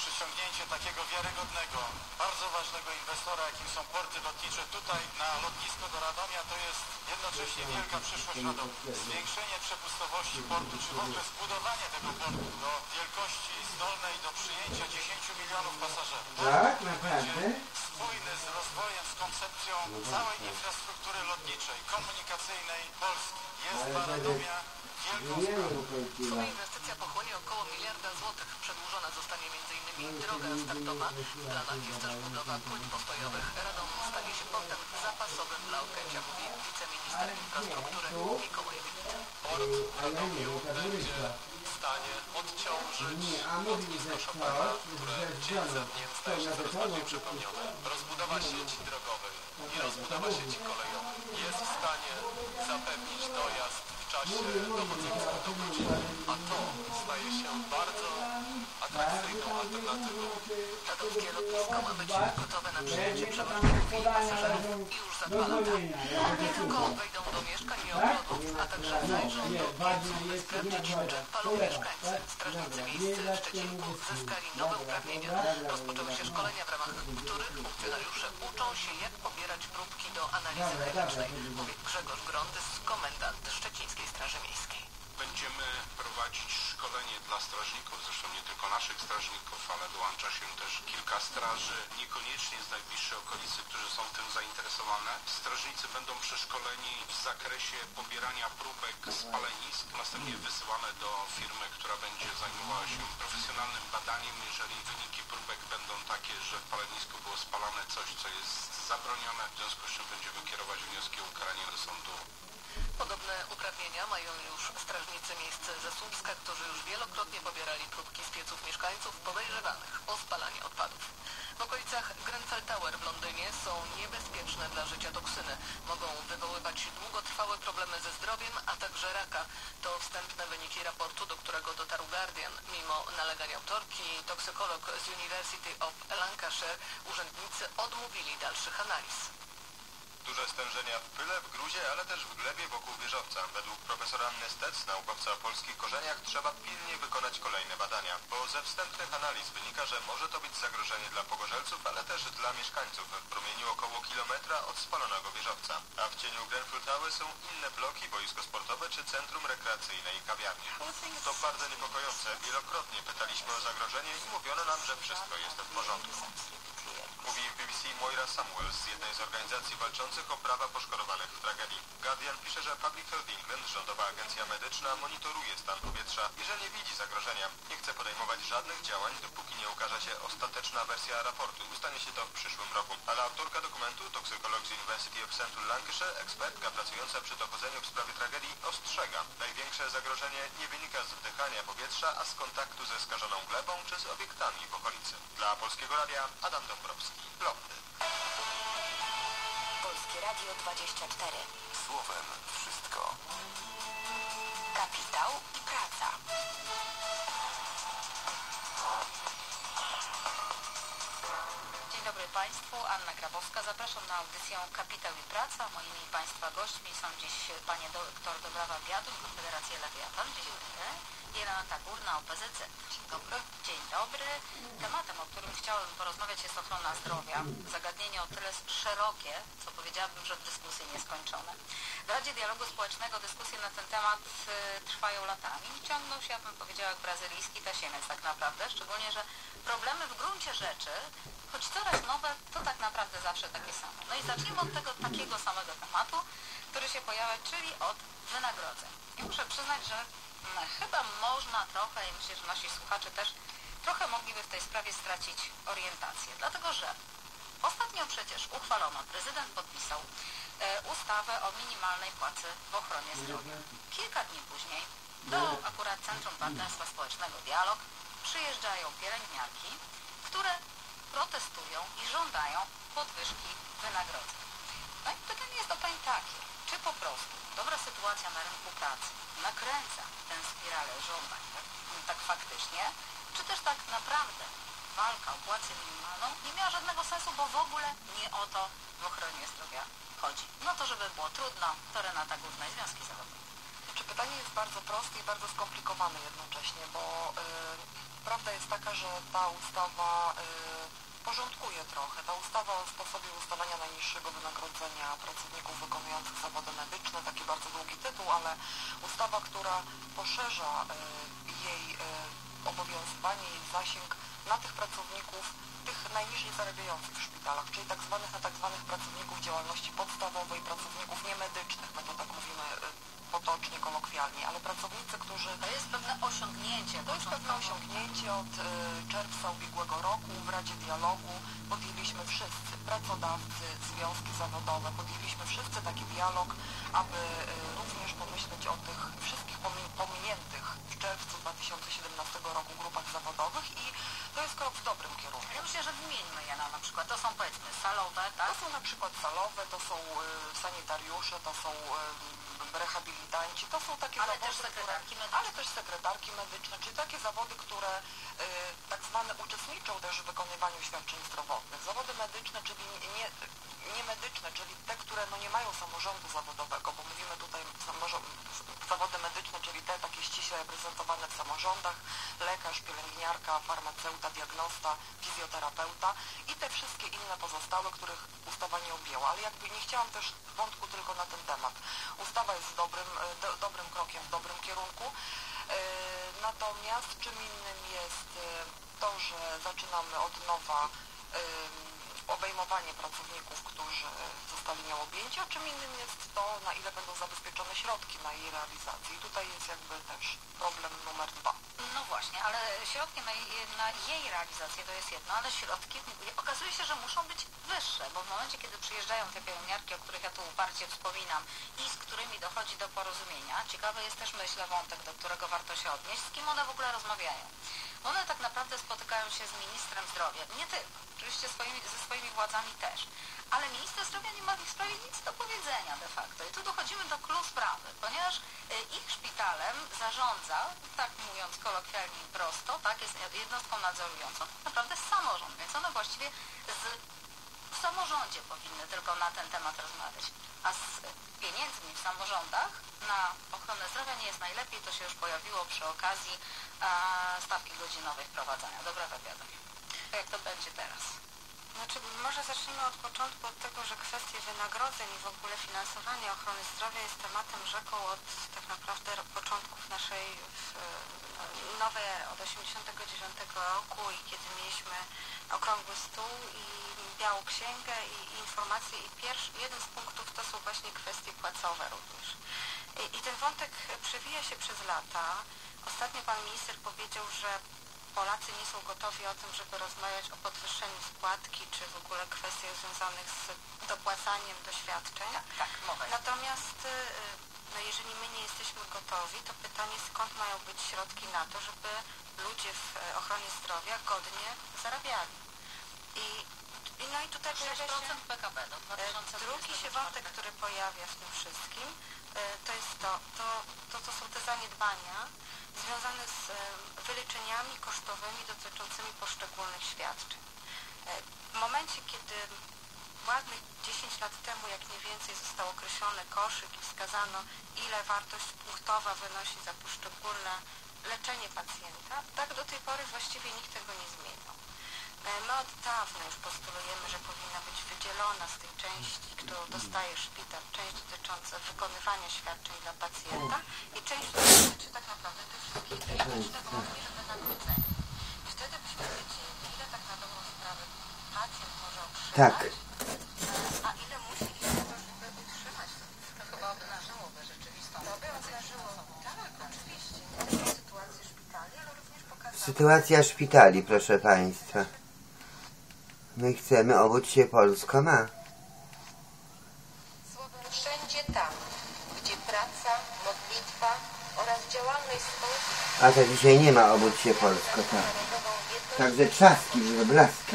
przyciągnięcie takiego wiarygodnego, bardzo ważnego inwestora, jakim są porty lotnicze tutaj na lotnisko do Radomia, to jest jednocześnie wielka przyszłość Radomia. Zwiększenie przepustowości portu, czy w ogóle zbudowanie tego portu do wielkości zdolnej do przyjęcia dziesięciu milionów pasażerów. Tak, naprawdę? Spójny z rozwojem, z koncepcją całej infrastruktury lotniczej, komunikacyjnej Polski. Jest dla Radomia wielką sprawą. Inwestycja pochłonie około miliarda złotych. Przedłużona zostanie między innymi droga startowa. W planach jest też budowa pól postojowych. Radom stanie się portem zapasowym dla Okęcia, mówi wiceminister infrastruktury Mikołaj Wita. Port w Radomiu będzie w stanie odciążyć lotnisko Chopina, które dzień za dniem staje się coraz bardziej przepełnione. Rozbudowa sieci drogowej i rozbudowa sieci kolejowej jest w stanie zapewnić dojazd w czasie dochodzącym do godziny, a to staje się bardzo atrakcyjną alternatywą. Radomskie lotnisko ma być gotowe na przyjęcie przewoźników i pasażerów już za dwa lata. Nie tylko wejdą do mieszkań i ogrodów, a także zajrzą do piecu, by sprawdzić, czym palą mieszkańcy. Strażnicy miejscy w Szczecinku zyskali nowe uprawnienia. Rozpoczęły się szkolenia, w ramach których funkcjonariusze uczą się, jak pobierać próbki do analizy chemicznej, mówi Grzegorz Grondys, komendant Szczecińskiej Straży Miejskiej. Będziemy prowadzić szkolenie dla strażników, zresztą nie tylko naszych strażników, ale dołącza się też kilka straży, niekoniecznie z najbliższej okolicy, którzy są tym zainteresowane. Strażnicy będą przeszkoleni w zakresie pobierania próbek spalenisk, następnie wysyłane do firmy, która będzie zajmowała się profesjonalnym badaniem. Jeżeli wyniki próbek będą takie, że w palenisku było spalane coś, co jest zabronione, w związku z czym będziemy kierować wnioski o ukaranie do sądu. Podobne uprawnienia mają już strażnicy miejsc ze Słupska, którzy już wielokrotnie pobierali próbki z pieców mieszkańców podejrzewanych o spalanie odpadów. W okolicach Grenfell Tower w Londynie są niebezpieczne dla życia toksyny. Mogą wywoływać długotrwałe problemy ze zdrowiem, a także raka. To wstępne wyniki raportu, do którego dotarł Guardian. Mimo nalegań autorki, toksykolog z University of Lancashire, urzędnicy odmówili dalszych analiz. Duże stężenia w pyle, w gruzie, ale też w glebie wokół wieżowca. Według profesora Anny Stec, naukowca o polskich korzeniach, trzeba pilnie wykonać kolejne badania, bo ze wstępnych analiz wynika, że może to być zagrożenie dla pogorzelców, ale też dla mieszkańców w promieniu około kilometra od spalonego wieżowca. A w cieniu Grenfell Tower są inne bloki, boisko sportowe czy centrum rekreacyjne i kawiarnie. To bardzo niepokojące. Wielokrotnie pytaliśmy o zagrożenie i mówiono nam, że wszystko jest w porządku. Mówi w B B C Moira Samuels z jednej z organizacji walczących o prawa poszkodowanych w tragedii. Guardian pisze, że Public Health England, rządowa agencja medyczna, monitoruje stan powietrza i że nie widzi zagrożenia. Nie chce podejmować żadnych działań, dopóki nie ukaże się ostateczna wersja raportu. Stanie się to w przyszłym roku. Ale autorka dokumentu, toksykolog z University of Central Lancashire, ekspertka pracująca przy dochodzeniu w sprawie tragedii, ostrzega. Największe zagrożenie nie wynika z wdychania powietrza, a z kontaktu ze skażoną glebą czy z obiektami w okolicy. Dla Polskiego Radia Adam Dąbrowski. Lądy. Polskie Radio dwadzieścia cztery. Słowem wszystko. Kapitał i praca. Dzień dobry Państwu, Anna Grabowska. Zapraszam na audycję Kapitał i Praca. Moimi Państwa gośćmi są dziś panie doktor Dobrawa Biaduń, Konfederacja Lewiatan. Dzień dobry. I Renata Górna, O P Z Z. Dzień dobry. Dzień dobry. Tematem, o którym chciałem porozmawiać, jest ochrona zdrowia. Zagadnienie o tyle szerokie, co powiedziałabym, że w dyskusji nieskończone. W Radzie Dialogu Społecznego dyskusje na ten temat y, trwają latami i ciągną się, ja bym powiedziała, jak brazylijski tasiemiec tak naprawdę, szczególnie, że problemy w gruncie rzeczy, choć coraz nowe, to tak naprawdę zawsze takie same. No i zacznijmy od tego takiego samego tematu, który się pojawia, czyli od wynagrodzeń. I muszę przyznać, że no, chyba można trochę, i myślę, że nasi słuchacze też trochę mogliby w tej sprawie stracić orientację. Dlatego, że ostatnio przecież uchwalono, prezydent podpisał e, ustawę o minimalnej płacy w ochronie zdrowia. Kilka dni później do akurat Centrum Partnerstwa Społecznego Dialog przyjeżdżają pielęgniarki, które protestują i żądają podwyżki wynagrodzeń. No i pytanie jest do pań takie, czy po prostu dobra sytuacja na rynku pracy nakręca tę spiralę żądań, tak, tak faktycznie, czy też tak naprawdę walka o płacę minimalną nie miała żadnego sensu, bo w ogóle nie o to w ochronie zdrowia chodzi. No to żeby było trudno, to Renata Górna i Związki Zawodowe. Czy pytanie jest bardzo prosty i bardzo skomplikowany jednocześnie, bo y, prawda jest taka, że ta ustawa y, porządkuje trochę. Ta ustawa o sposobie ustalania najniższego wynagrodzenia pracowników wykonujących zawody medyczne, taki bardzo długi tytuł, ale ustawa, która poszerza y, jej y, obowiązywanie, jej zasięg na tych pracowników, tych najniżej zarabiających w szpitalach, czyli tak zwanych, na tak zwanych pracowników działalności podstawowej, pracowników niemedycznych, my to tak mówimy potocznie, kolokwialnie, ale pracownicy, którzy... To jest pewne osiągnięcie. To jest pewne osiągnięcie od y, czerwca ubiegłego roku. W Radzie Dialogu podjęliśmy wszyscy, pracodawcy, związki zawodowe, podjęliśmy wszyscy taki dialog, aby y, również pomyśleć o tych wszystkich pominiętych w czerwcu dwa tysiące siedemnastego roku grupach zawodowych i to jest krok w dobrym kierunku. Ja myślę, że wymieńmy je na, na przykład. To są powiedzmy salowe, tak? To są na przykład salowe, to są y, sanitariusze, to są y, rehabilitanci, to są takie ale zawody, też sekretarki które, medyczne. ale też sekretarki medyczne, czyli takie zawody, które y, tak zwane uczestniczą też w wykonywaniu świadczeń zdrowotnych. Zawody medyczne, czyli nie, nie medyczne, czyli te, które no, nie mają samorządu zawodowego, bo mówimy tutaj samorząd, zawody medyczne, czyli te takie ściśle reprezentowane w samorządach, lekarz, pielęgniarka, farmaceuta, diagnosta, fizjoterapeuta i te wszystkie inne pozostałe, których ustawa nie objęła, ale jakby nie chciałam też wątku tylko na ten temat. Ustawa jest dobrym, do, dobrym krokiem w dobrym kierunku, yy, natomiast czym innym jest yy, to, że zaczynamy od nowa yy, obejmowanie pracowników, którzy zostali nią objęci, a czym innym jest to, na ile będą zabezpieczone środki na jej realizację. I tutaj jest jakby też problem numer dwa. No właśnie, ale środki na jej, na jej realizację to jest jedno, ale środki okazuje się, że muszą być wyższe, bo w momencie, kiedy przyjeżdżają te pielęgniarki, o których ja tu uparcie wspominam i z którymi dochodzi do porozumienia, ciekawy jest też, myślę, wątek, do którego warto się odnieść, z kim one w ogóle rozmawiają. One tak naprawdę spotykają się z ministrem zdrowia, nie tylko, oczywiście swoimi, ze swoimi władzami też, ale minister zdrowia nie ma w ich sprawie nic do powiedzenia de facto. I tu dochodzimy do clou sprawy, ponieważ ich szpitalem zarządza, tak mówiąc kolokwialnie i prosto, tak, jest jednostką nadzorującą, tak naprawdę samorząd, więc one właściwie z, w samorządzie powinny tylko na ten temat rozmawiać. A z pieniędzmi w samorządach na ochronę zdrowia nie jest najlepiej, to się już pojawiło przy okazji a, stawki godzinowej wprowadzania. Dobra wiadomo. Jak to będzie teraz? Znaczy, może zacznijmy od początku, od tego, że kwestie wynagrodzeń i w ogóle finansowania ochrony zdrowia jest tematem rzeką od tak naprawdę początków naszej w, nowej od osiemdziesiątego dziewiątego roku i kiedy mieliśmy okrągły stół i białą księgę i, i informacje i pierwszy, jeden z punktów to są właśnie kwestie płacowe również. I, i ten wątek przewija się przez lata. Ostatnio pan minister powiedział, że Polacy nie są gotowi o tym, żeby rozmawiać o podwyższeniu składki, czy w ogóle kwestiach związanych z dopłacaniem do świadczeń. Tak, tak, mowa jest. Natomiast no, jeżeli my nie jesteśmy gotowi, to pytanie, skąd mają być środki na to, żeby ludzie w ochronie zdrowia godnie zarabiali. I, i no i tutaj sześć procent P K B do dwa tysiące dwudziestego drugi się wątek, który pojawia w tym wszystkim, to jest to, to, to, to są te zaniedbania związane z wyliczeniami kosztowymi dotyczącymi poszczególnych świadczeń. W momencie, kiedy ładnych dziesięć lat temu, jak mniej więcej został określony koszyk i wskazano, ile wartość punktowa wynosi za poszczególne leczenie pacjenta, tak do tej pory właściwie nikt tego nie zmieniał. My od dawna już postulujemy, że powinna być wydzielona z tej części, którą dostaje szpital, część dotycząca wykonywania świadczeń dla pacjenta i część dotyczy tak naprawdę tych wszystkich technicznych możliwych wynagrodzeń. I wtedy byśmy wiedzieli, ile tak na dobrą sprawę pacjent może otrzymać, tak. a ile musi iść na to, żeby utrzymać to. To chyba obnażyłoby rzeczywistą To by obnażyło, tak, oczywiście, nie tylko sytuację szpitali, ale również pokazało... Sytuacja szpitali, proszę Państwa. My chcemy, obudź się Polsko ma. Słowem wszędzie tam, gdzie praca, modlitwa oraz działalność społeczna... A to dzisiaj nie ma obudź się Polsko, tak. Także trzaski, wyblaski.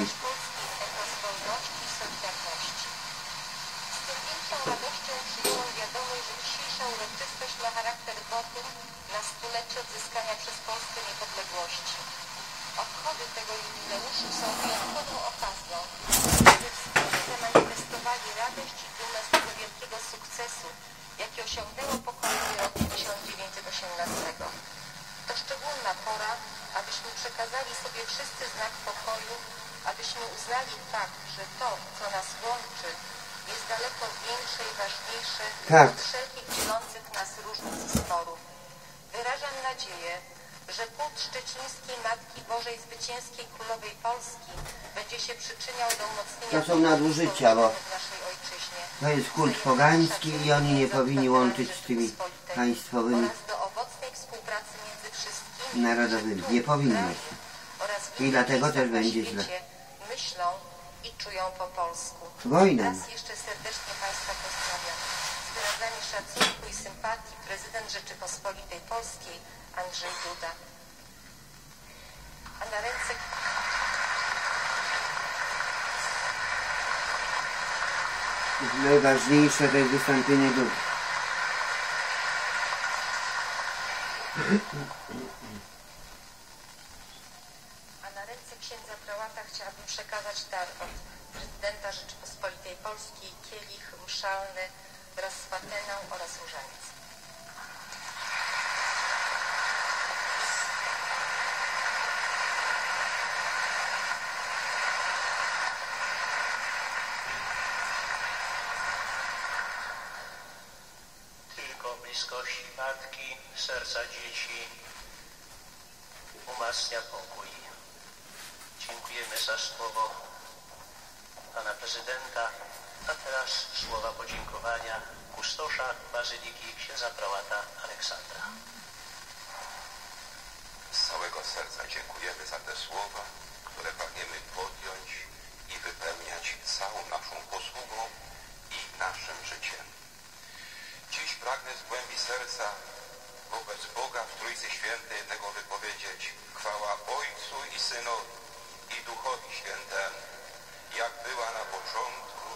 Z tym większą radością przyjąłem wiadomość, że dzisiejsza uroczystość ma charakter wotum na stulecie odzyskania przez Polskę niepodległości. Obchody tego jubileuszu są wyjątkową okazją, by wspólnie zamanifestowali radość i dumę z tego wielkiego sukcesu, jaki osiągnęło pokolenie roku tysiąc dziewięćset osiemdziesiątego. przekazali sobie wszyscy znak pokoju, abyśmy uznali fakt, że to, co nas łączy, jest daleko większe i ważniejsze Tak. od wszelkich dzielących nas różnic i sporów. Wyrażam nadzieję, że płód szczecińskiej Matki Bożej Zwycięskiej Królowej Polski będzie się przyczyniał do umocnienia To są nadużycia, bo w naszej ojczyźnie to jest kult pogański i oni nie powinni łączyć z tymi państwowymi oraz do owocnej współpracy między wszystkimi narodowymi. Nie powinno się. oraz I dlatego też będzie źle. myślą i czują po polsku. Wojna. Raz jeszcze serdecznie Państwa pozdrawiam. Z wyrazami szacunku i sympatii prezydent Rzeczypospolitej Polskiej Andrzej Duda. A na ręce... Najważniejsze to jest wystąpienie Dudy. A na ręce księdza prałata chciałabym przekazać dar od prezydenta Rzeczypospolitej Polskiej, kielich mszalny wraz z pateną oraz różaniec. Tylko bliskości matki, serca dzieci umacnia pokój. Dziękujemy za słowo pana prezydenta, a teraz słowa podziękowania kustosza bazyliki księdza prałata Aleksandra. Z całego serca dziękujemy za te słowa, które pragniemy podjąć i wypełniać całą naszą posługą i naszym życiem. Dziś pragnę z głębi serca wobec Boga w Trójcy Świętej jednego wypowiedzieć: chwała Ojcu i Synowi i Duchowi Świętemu, jak była na początku,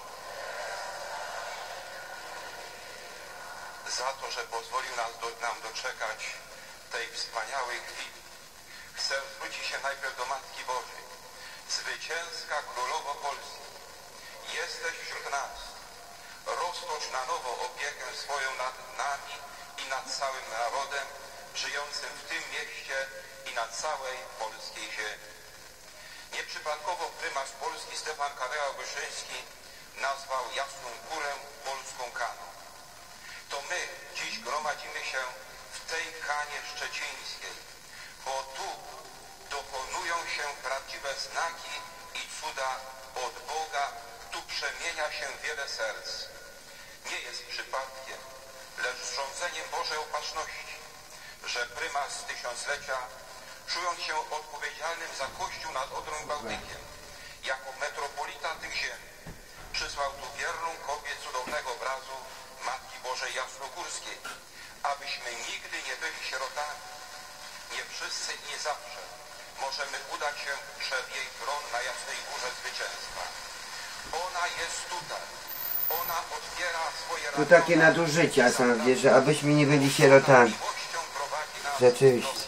za to, że pozwolił nas do, nam doczekać tej wspaniałej chwili. Chcę zwrócić się najpierw do Matki Bożej. Zwycięska Królowo Polski, jesteś wśród nas. Roztocz na nowo opiekę swoją nad nami i nad całym narodem żyjącym w tym mieście i na całej polskiej ziemi. Nieprzypadkowo prymas Polski Stefan Karela Wyszyński nazwał Jasną Górę polską Kaną. To my dziś gromadzimy się w tej Kanie szczecińskiej, bo tu dokonują się prawdziwe znaki i cuda od Boga, tu przemienia się wiele serc. Nie jest przypadkiem, lecz zrządzeniem Bożej Opatrzności, że prymas tysiąclecia, czując się odpowiedzialnym za Kościół nad Odrą i Bałtykiem, jako metropolita tych ziem, przysłał tu wierną kopię cudownego obrazu Matki Bożej Jasnogórskiej, abyśmy nigdy nie byli sierotami. Nie wszyscy i nie zawsze możemy udać się przed jej tron na Jasnej Górze Zwycięstwa. Ona jest tutaj. Ona otwiera swoje Tu takie nadużycia są, że abyśmy nie byli sierotami. Rzeczywiście.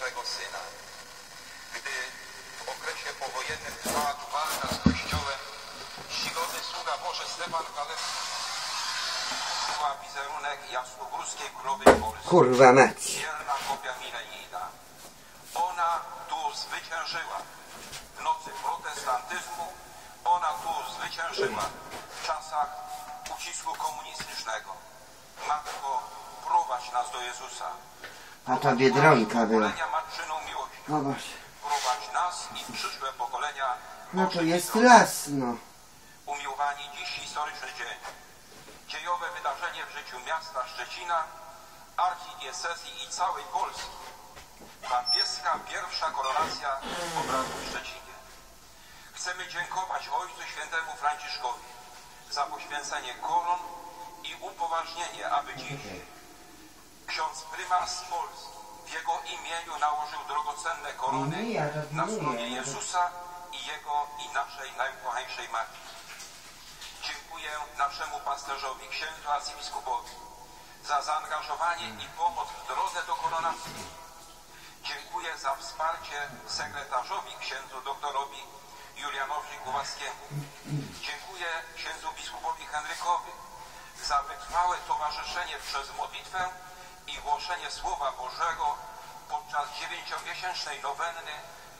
Gdy w okresie powojennym trwała tu walka z Kościołem, czcigodny sługa Boży Stefan Karela była wizerunek Jasnogórskiej Królowej Polski. Kurwa mać. Dzielna kopia milenijna. Ona tu zwyciężyła w nocy protestantyzmu. Ona tu zwyciężyła w czasach ucisku komunistycznego. Matko, prowadź nas do Jezusa. A ta Biedronka była. Matczyną miłością. No właśnie. Prowadź nas i przyszłe pokolenia. No to jest las, no. Umiłowani, dziś historyczny dzień. Dziejowe wydarzenie w życiu miasta Szczecina, archidiecezji i całej Polski. Papieska pierwsza koronacja obrazu w Szczecinie. Chcemy dziękować Ojcu Świętemu Franciszkowi za poświęcenie koron i upoważnienie, aby dziś ksiądz prymas Polski w jego imieniu nałożył drogocenne korony na stronie Jezusa i jego i naszej najukochańszej Matki. Dziękuję naszemu pasterzowi, księdzu arcybiskupowi, za zaangażowanie i pomoc w drodze do koronacji. Dziękuję za wsparcie sekretarzowi, księdzu doktorowi Julianowi Kułaskiemu. Dziękuję księdzu biskupowi Henrykowi za wytrwałe towarzyszenie przez modlitwę i głoszenie Słowa Bożego podczas dziewięciomiesięcznej nowenny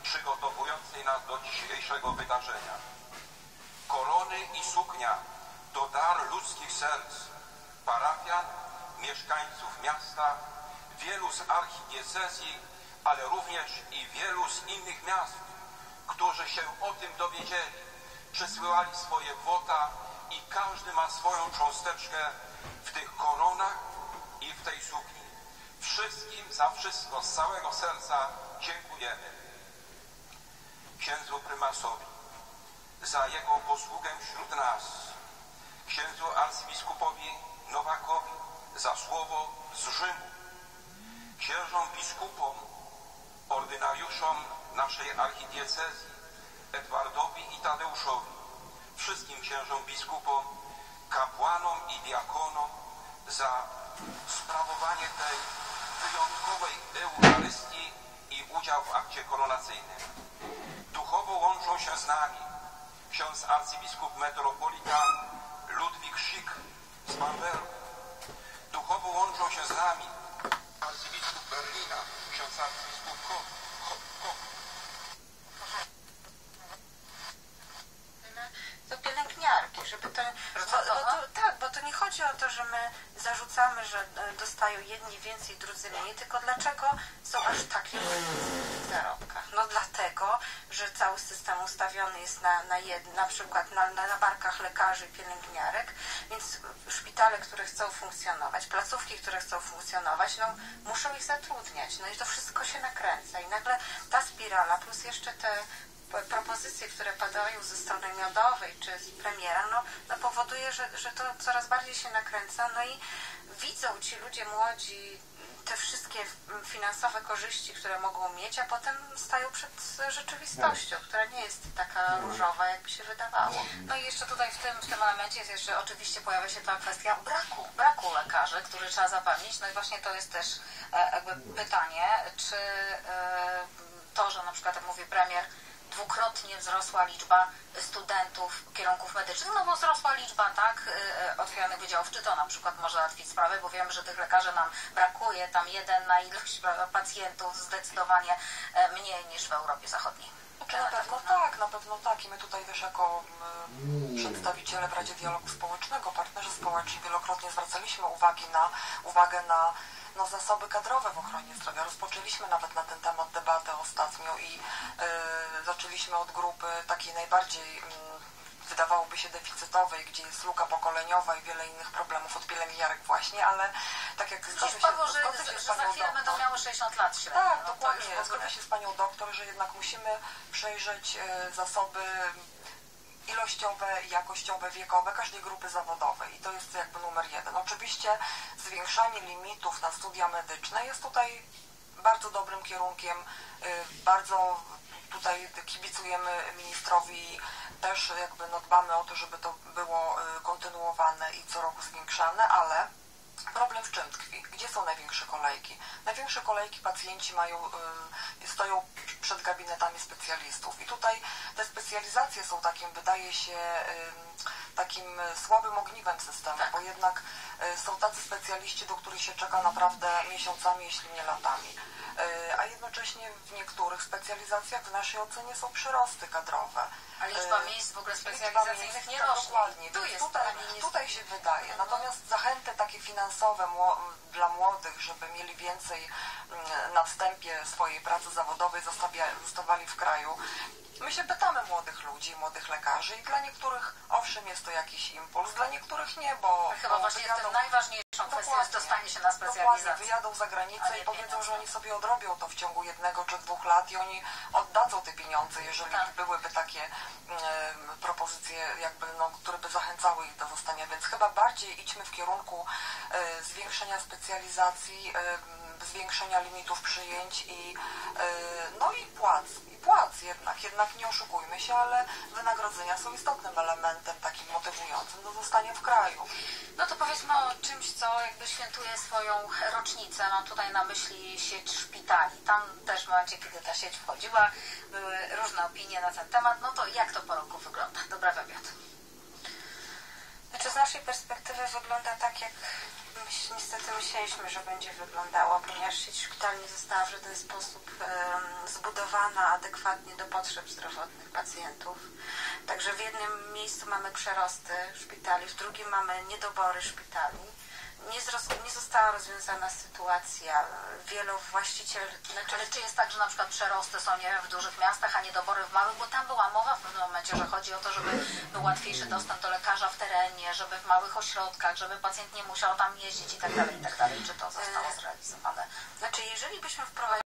przygotowującej nas do dzisiejszego wydarzenia. Korony i suknia to dar ludzkich serc, parafian, mieszkańców miasta, wielu z archidiecezji, ale również i wielu z innych miast, którzy się o tym dowiedzieli, przysyłali swoje wota i każdy ma swoją cząsteczkę w tych koronach i w tej sukni. Wszystkim za wszystko z całego serca dziękujemy. Księdzu prymasowi za jego posługę wśród nas, księdzu arcybiskupowi Nowakowi za słowo z Rzymu, księżom biskupom, ordynariuszom naszej archidiecezji, Edwardowi i Tadeuszowi, wszystkim księżom biskupom, kapłanom i diakonom za sprawowanie tej wyjątkowej Eucharystii i udział w akcie koronacyjnym. Duchowo łączą się z nami ksiądz arcybiskup metropolitan Ludwik Szik z Bambergu. Duchowo łączą się z nami arcybiskup Berlina, ksiądz arcybiskup Koch. Koch. To pielęgniarki, żeby to, bo, bo to... Tak, bo to nie chodzi o to, że my zarzucamy, że dostają jedni więcej, drudzy mniej, tylko dlaczego są aż takie w zarobkach? No dlatego, że cały system ustawiony jest na, na, jed, na przykład na, na barkach lekarzy i pielęgniarek, więc szpitale, które chcą funkcjonować, placówki, które chcą funkcjonować, no muszą ich zatrudniać, no i to wszystko się nakręca i nagle ta spirala plus jeszcze te propozycje, które padają ze strony miodowej czy z premiera, no, no powoduje, że, że to coraz bardziej się nakręca, no i widzą ci ludzie młodzi te wszystkie finansowe korzyści, które mogą mieć, a potem stają przed rzeczywistością, która nie jest taka różowa, jakby się wydawało. No i jeszcze tutaj w tym, w tym elemencie jest jeszcze oczywiście pojawia się ta kwestia braku, braku lekarzy, który trzeba zapewnić. No i właśnie to jest też e, jakby pytanie, czy e, to, że na przykład, jak mówi premier, dwukrotnie wzrosła liczba studentów kierunków medycznych, no bo wzrosła liczba, tak, otwieranych wydziałów, czy to na przykład może załatwić sprawę, bo wiemy, że tych lekarzy nam brakuje, tam jeden na ilość pacjentów zdecydowanie mniej niż w Europie Zachodniej. Na pewno tak, na pewno tak i my tutaj też jako y, przedstawiciele w Radzie Dialogu Społecznego, partnerzy społeczni wielokrotnie zwracaliśmy uwagi na, uwagę na no, zasoby kadrowe w ochronie zdrowia. Rozpoczęliśmy nawet na ten temat debatę ostatnio i y, zaczęliśmy od grupy takiej najbardziej y, wydawałoby się deficytowej, gdzie jest luka pokoleniowa i wiele innych problemów od pielęgniarek właśnie, ale tak jak zgodzę się, Padło, że, zgodzę się że z panią za chwilę doktor, będą miały sześćdziesiąt lat średnio. Tak, no, dokładnie, zgodzę się z panią doktor, że jednak musimy przejrzeć y, zasoby ilościowe i jakościowe, wiekowe każdej grupy zawodowej i to jest jakby numer jeden. Oczywiście zwiększanie limitów na studia medyczne jest tutaj bardzo dobrym kierunkiem, bardzo tutaj kibicujemy ministrowi, też jakby no dbamy o to, żeby to było kontynuowane i co roku zwiększane, ale problem w czym tkwi? Gdzie są największe kolejki? Największe kolejki pacjenci mają, y, stoją przed gabinetami specjalistów i tutaj te specjalizacje są takim, wydaje się, y, takim słabym ogniwem systemu, bo jednak y, są tacy specjaliści, do których się czeka naprawdę miesiącami, jeśli nie latami. Y, a jednocześnie w niektórych specjalizacjach w naszej ocenie są przyrosty kadrowe. A liczba miejsc w ogóle specjalizacyjnych nie rośnie. Dokładnie, tu więc jest tutaj, tutaj się wydaje. Natomiast zachęty takie finansowe dla młodych, żeby mieli więcej na wstępie swojej pracy zawodowej, zostawali w kraju. My się pytamy młodych ludzi, młodych lekarzy i dla niektórych owszem jest to jakiś impuls, dla niektórych nie, bo... Chyba bo właśnie wyjadą, tym najważniejszą kwestią jest dostanie się na specjalizację. Dokładnie, wyjadą za granicę i powiedzą, że oni sobie odrobią to w ciągu jednego czy dwóch lat i oni oddadzą te pieniądze, jeżeli tak. byłyby takie y, propozycje, jakby, no, które by zachęcały ich do zostania, więc chyba bardziej idźmy w kierunku y, zwiększenia specjalizacji, y, zwiększenia limitów przyjęć i y, no i płac. Płac jednak, jednak nie oszukujmy się, ale wynagrodzenia są istotnym elementem takim motywującym do zostania w kraju. No to powiedzmy o czymś, co jakby świętuje swoją rocznicę. Mam tutaj na myśli sieć szpitali. Tam też w momencie, kiedy ta sieć wchodziła, były różne opinie na ten temat. No to jak to po roku wygląda? Dobra, wywiad. Znaczy z naszej perspektywy wygląda tak, jak Myś- Niestety myśleliśmy, że będzie wyglądało, ponieważ sieć szpitali nie została w żaden sposób em, zbudowana adekwatnie do potrzeb zdrowotnych pacjentów. Także w jednym miejscu mamy przerosty szpitali, w drugim mamy niedobory szpitali. Nie, zroz- nie została rozwiązana sytuacja. Wielu właścicieli... Znaczy, ale czy jest tak, że na przykład przerosty są, nie wiem, w dużych miastach, a niedobory w małych? Bo tam była mowa w pewnym momencie, że chodzi o to, żeby był łatwiejszy dostęp do lekarza w terenie, żeby w małych ośrodkach, żeby pacjent nie musiał tam jeździć i tak dalej, i tak dalej. Czy to zostało zrealizowane? Znaczy, jeżeli byśmy wprowadzili